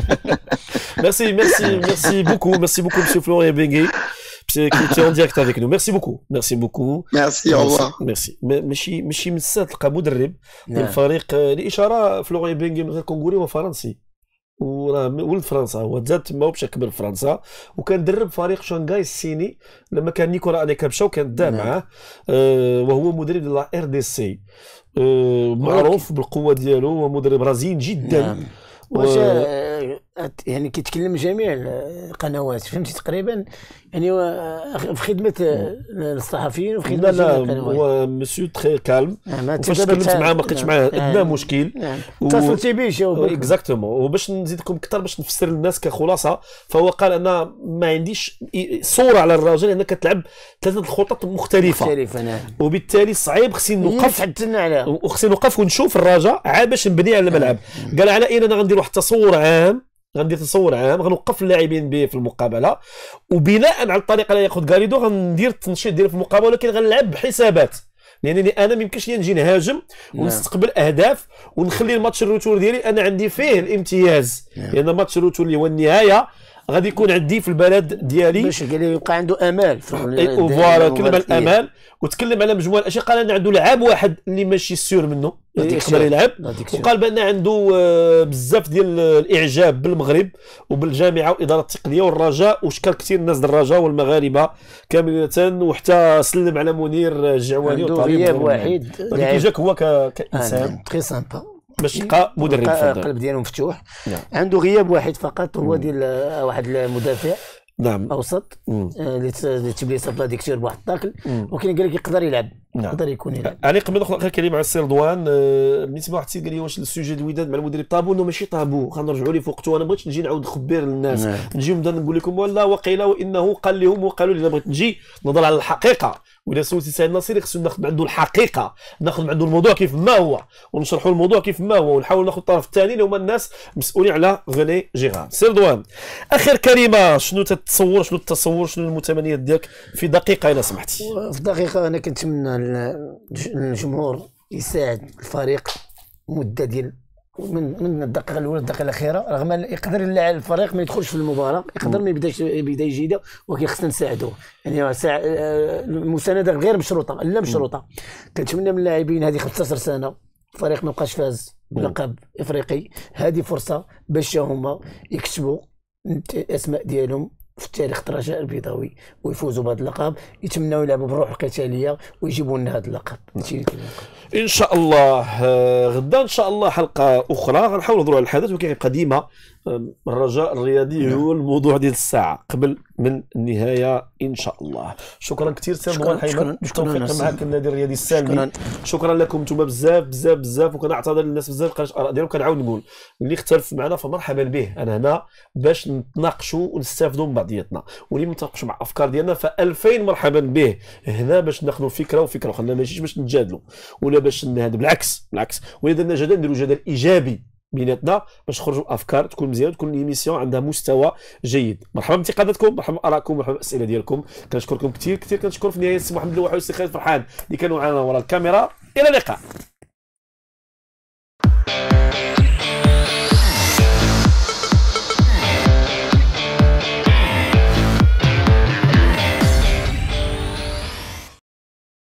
Merci, merci, merci beaucoup. Merci beaucoup, monsieur Florian Bengué, qui est en direct avec nous. Merci beaucoup. Merci beaucoup. Merci, au revoir. merci. ماشي ماشي من السهل تلقى مدرب للفريق الاشاره فلوريان بينغي من غير كونغولي هو فرنسي وراه ولد فرنسا، هو تزاد تما ومشى كبر في فرنسا وكان درب فريق شانغاي الصيني لما كان نيكولا انيكا مشى وكان دا معاه آه وهو مدرب ديال ار دي سي آه معروف بالقوه ديالو ومدرب رزين جدا. نعم. واش يعني كيتكلم جميع القنوات فهمتي تقريبا يعني في خدمه الصحفيين وفي خدمه لا لا هو مسيو تري كالم فاش تكلمت معاه ما لقيتش معاه ادنى مشكل اتصلتي به شو اكزاكتومون. وباش نزيدكم اكثر باش نفسر للناس كخلاصه فهو قال انا ما عنديش صوره على الراجل لان كتلعب ثلاثه الخطط مختلفه مختلفه نعم وبالتالي صعيب خصني نوقف حدثنا عليها وخصني نوقف ونشوف الرجاء عاد باش نبني على الملعب. قال على ان انا غندير واحد التصور عام غندير تصور عام غنوقف اللاعبين به في المقابله وبناء على الطريقه اللي ياخذ غاريدو غندير التنشيط ديالي في المقابله ولكن غنلعب بحسابات لانني انا ما يمكنش لي نجي نهاجم ونستقبل اهداف ونخلي الماتش الروتور ديالي انا عندي فيه الامتياز لان ماتش الروتور اللي هو النهايه غادي يكون عندي في البلد ديالي باش قال يبقى عنده امال فوالا كلمه الامال وتكلم على مجموعه الاشياء. قال انا عنده لعاب واحد اللي ماشي سيور منه يقدر يلعب وقال بان عنده بزاف ديال الاعجاب بالمغرب وبالجامعه والاداره التقنيه والرجاء وشكر كثير الناس ديال الرجاء والمغاربه كامله وحتى سلم على منير الجعواني عنده غياب واحد اللي جاك هو كانسان تري سامبا باش يبقى مدرب القلب ديالو مفتوح. نعم. عنده غياب واحد فقط هو ديال واحد المدافع نعم اوسط اللي تبلي صاب ديكتور بواحد الطاكل ولكن قال لك يقدر يلعب يقدر نعم. يكون يلعب. علي قبل ندخل اخر كلمه على السي رضوان أه بالنسبه لواحد السيد قال لي واش السوجي الوداد مع المدرب طابو انه ماشي طابو خنرجعوا ليه في وقته. انا بغيت نجي نعاود نخبر للناس نعم. نجي نبدا نقول لكم ولا وقيل وانه قال لهم وقالوا لي بغيت نجي نضل على الحقيقه ولا سولتي سعيد ناصري خصو ناخذ عنده الحقيقه ناخذ عنده الموضوع كيف ما هو ونشرحوا الموضوع كيف ما هو ونحاول ناخذ الطرف الثاني اللي هما الناس مسؤولين على غني جيران. سي رضوان اخر كلمه شنو تتصور شنو التصور شنو المتمنيات ديالك في دقيقه الا سمحتي؟ في دقيقه انا كنتمنى الجمهور يساعد الفريق مده ديال من من الدقيقه الاولى للدقيقه الاخيره رغم يقدر اللاعب الفريق ما يدخلش في المباراه يقدر ما يبداش بدايه جيده ولكن خصنا نساعدوه يعني المسانده غير مشروطه لا مشروطه. كنتمنى من اللاعبين هذه خمسطاش سنه الفريق ما بقاش فاز بلقب افريقي هذه فرصه باش هما يكتبوا الاسماء ديالهم في التاريخ الرجاء البيضاوي ويفوزوا بهذا اللقب يتمنوا يلعبوا بالروح القتاليه ويجيبوا لنا هذا اللقب ان شاء الله. غدا ان شاء الله حلقه اخرى غنحاولوا نهضروا على الحدث ولكن يبقى ديما الرجاء الرياضي هو الموضوع ديال الساعه قبل من النهايه ان شاء الله. شكرا كثير سي رضوان حيمن بالتوفيق معك النادي الرياضي السالمي. شكرا لكم انتم بزاف بزاف بزاف وكنعتذر للناس بزاف قالت الاراء ديالهم. كنعاود نقول اللي اختلف معنا فمرحبا به انا هنا باش نتناقشوا ونستافدوا من بعضياتنا واللي متناقشوا مع افكار ديالنا فألفين مرحبا به هنا باش ناخذوا فكره وفكره اخرى ماشي باش نتجادلوا ولا باش هذا بالعكس بالعكس ولا درنا جدل نديروا جدل ايجابي بيناتنا باش نخرجوا افكار تكون مزيانه تكون الايميسيون عندها مستوى جيد. مرحبا بانتقاداتكم مرحبا بارائكم مرحبا بالاسئله ديالكم. كنشكركم كثير كثير كنشكر في النهايه السي محمد اللوحي والسي خالد فرحان اللي كانوا معنا وراء الكاميرا. الى اللقاء.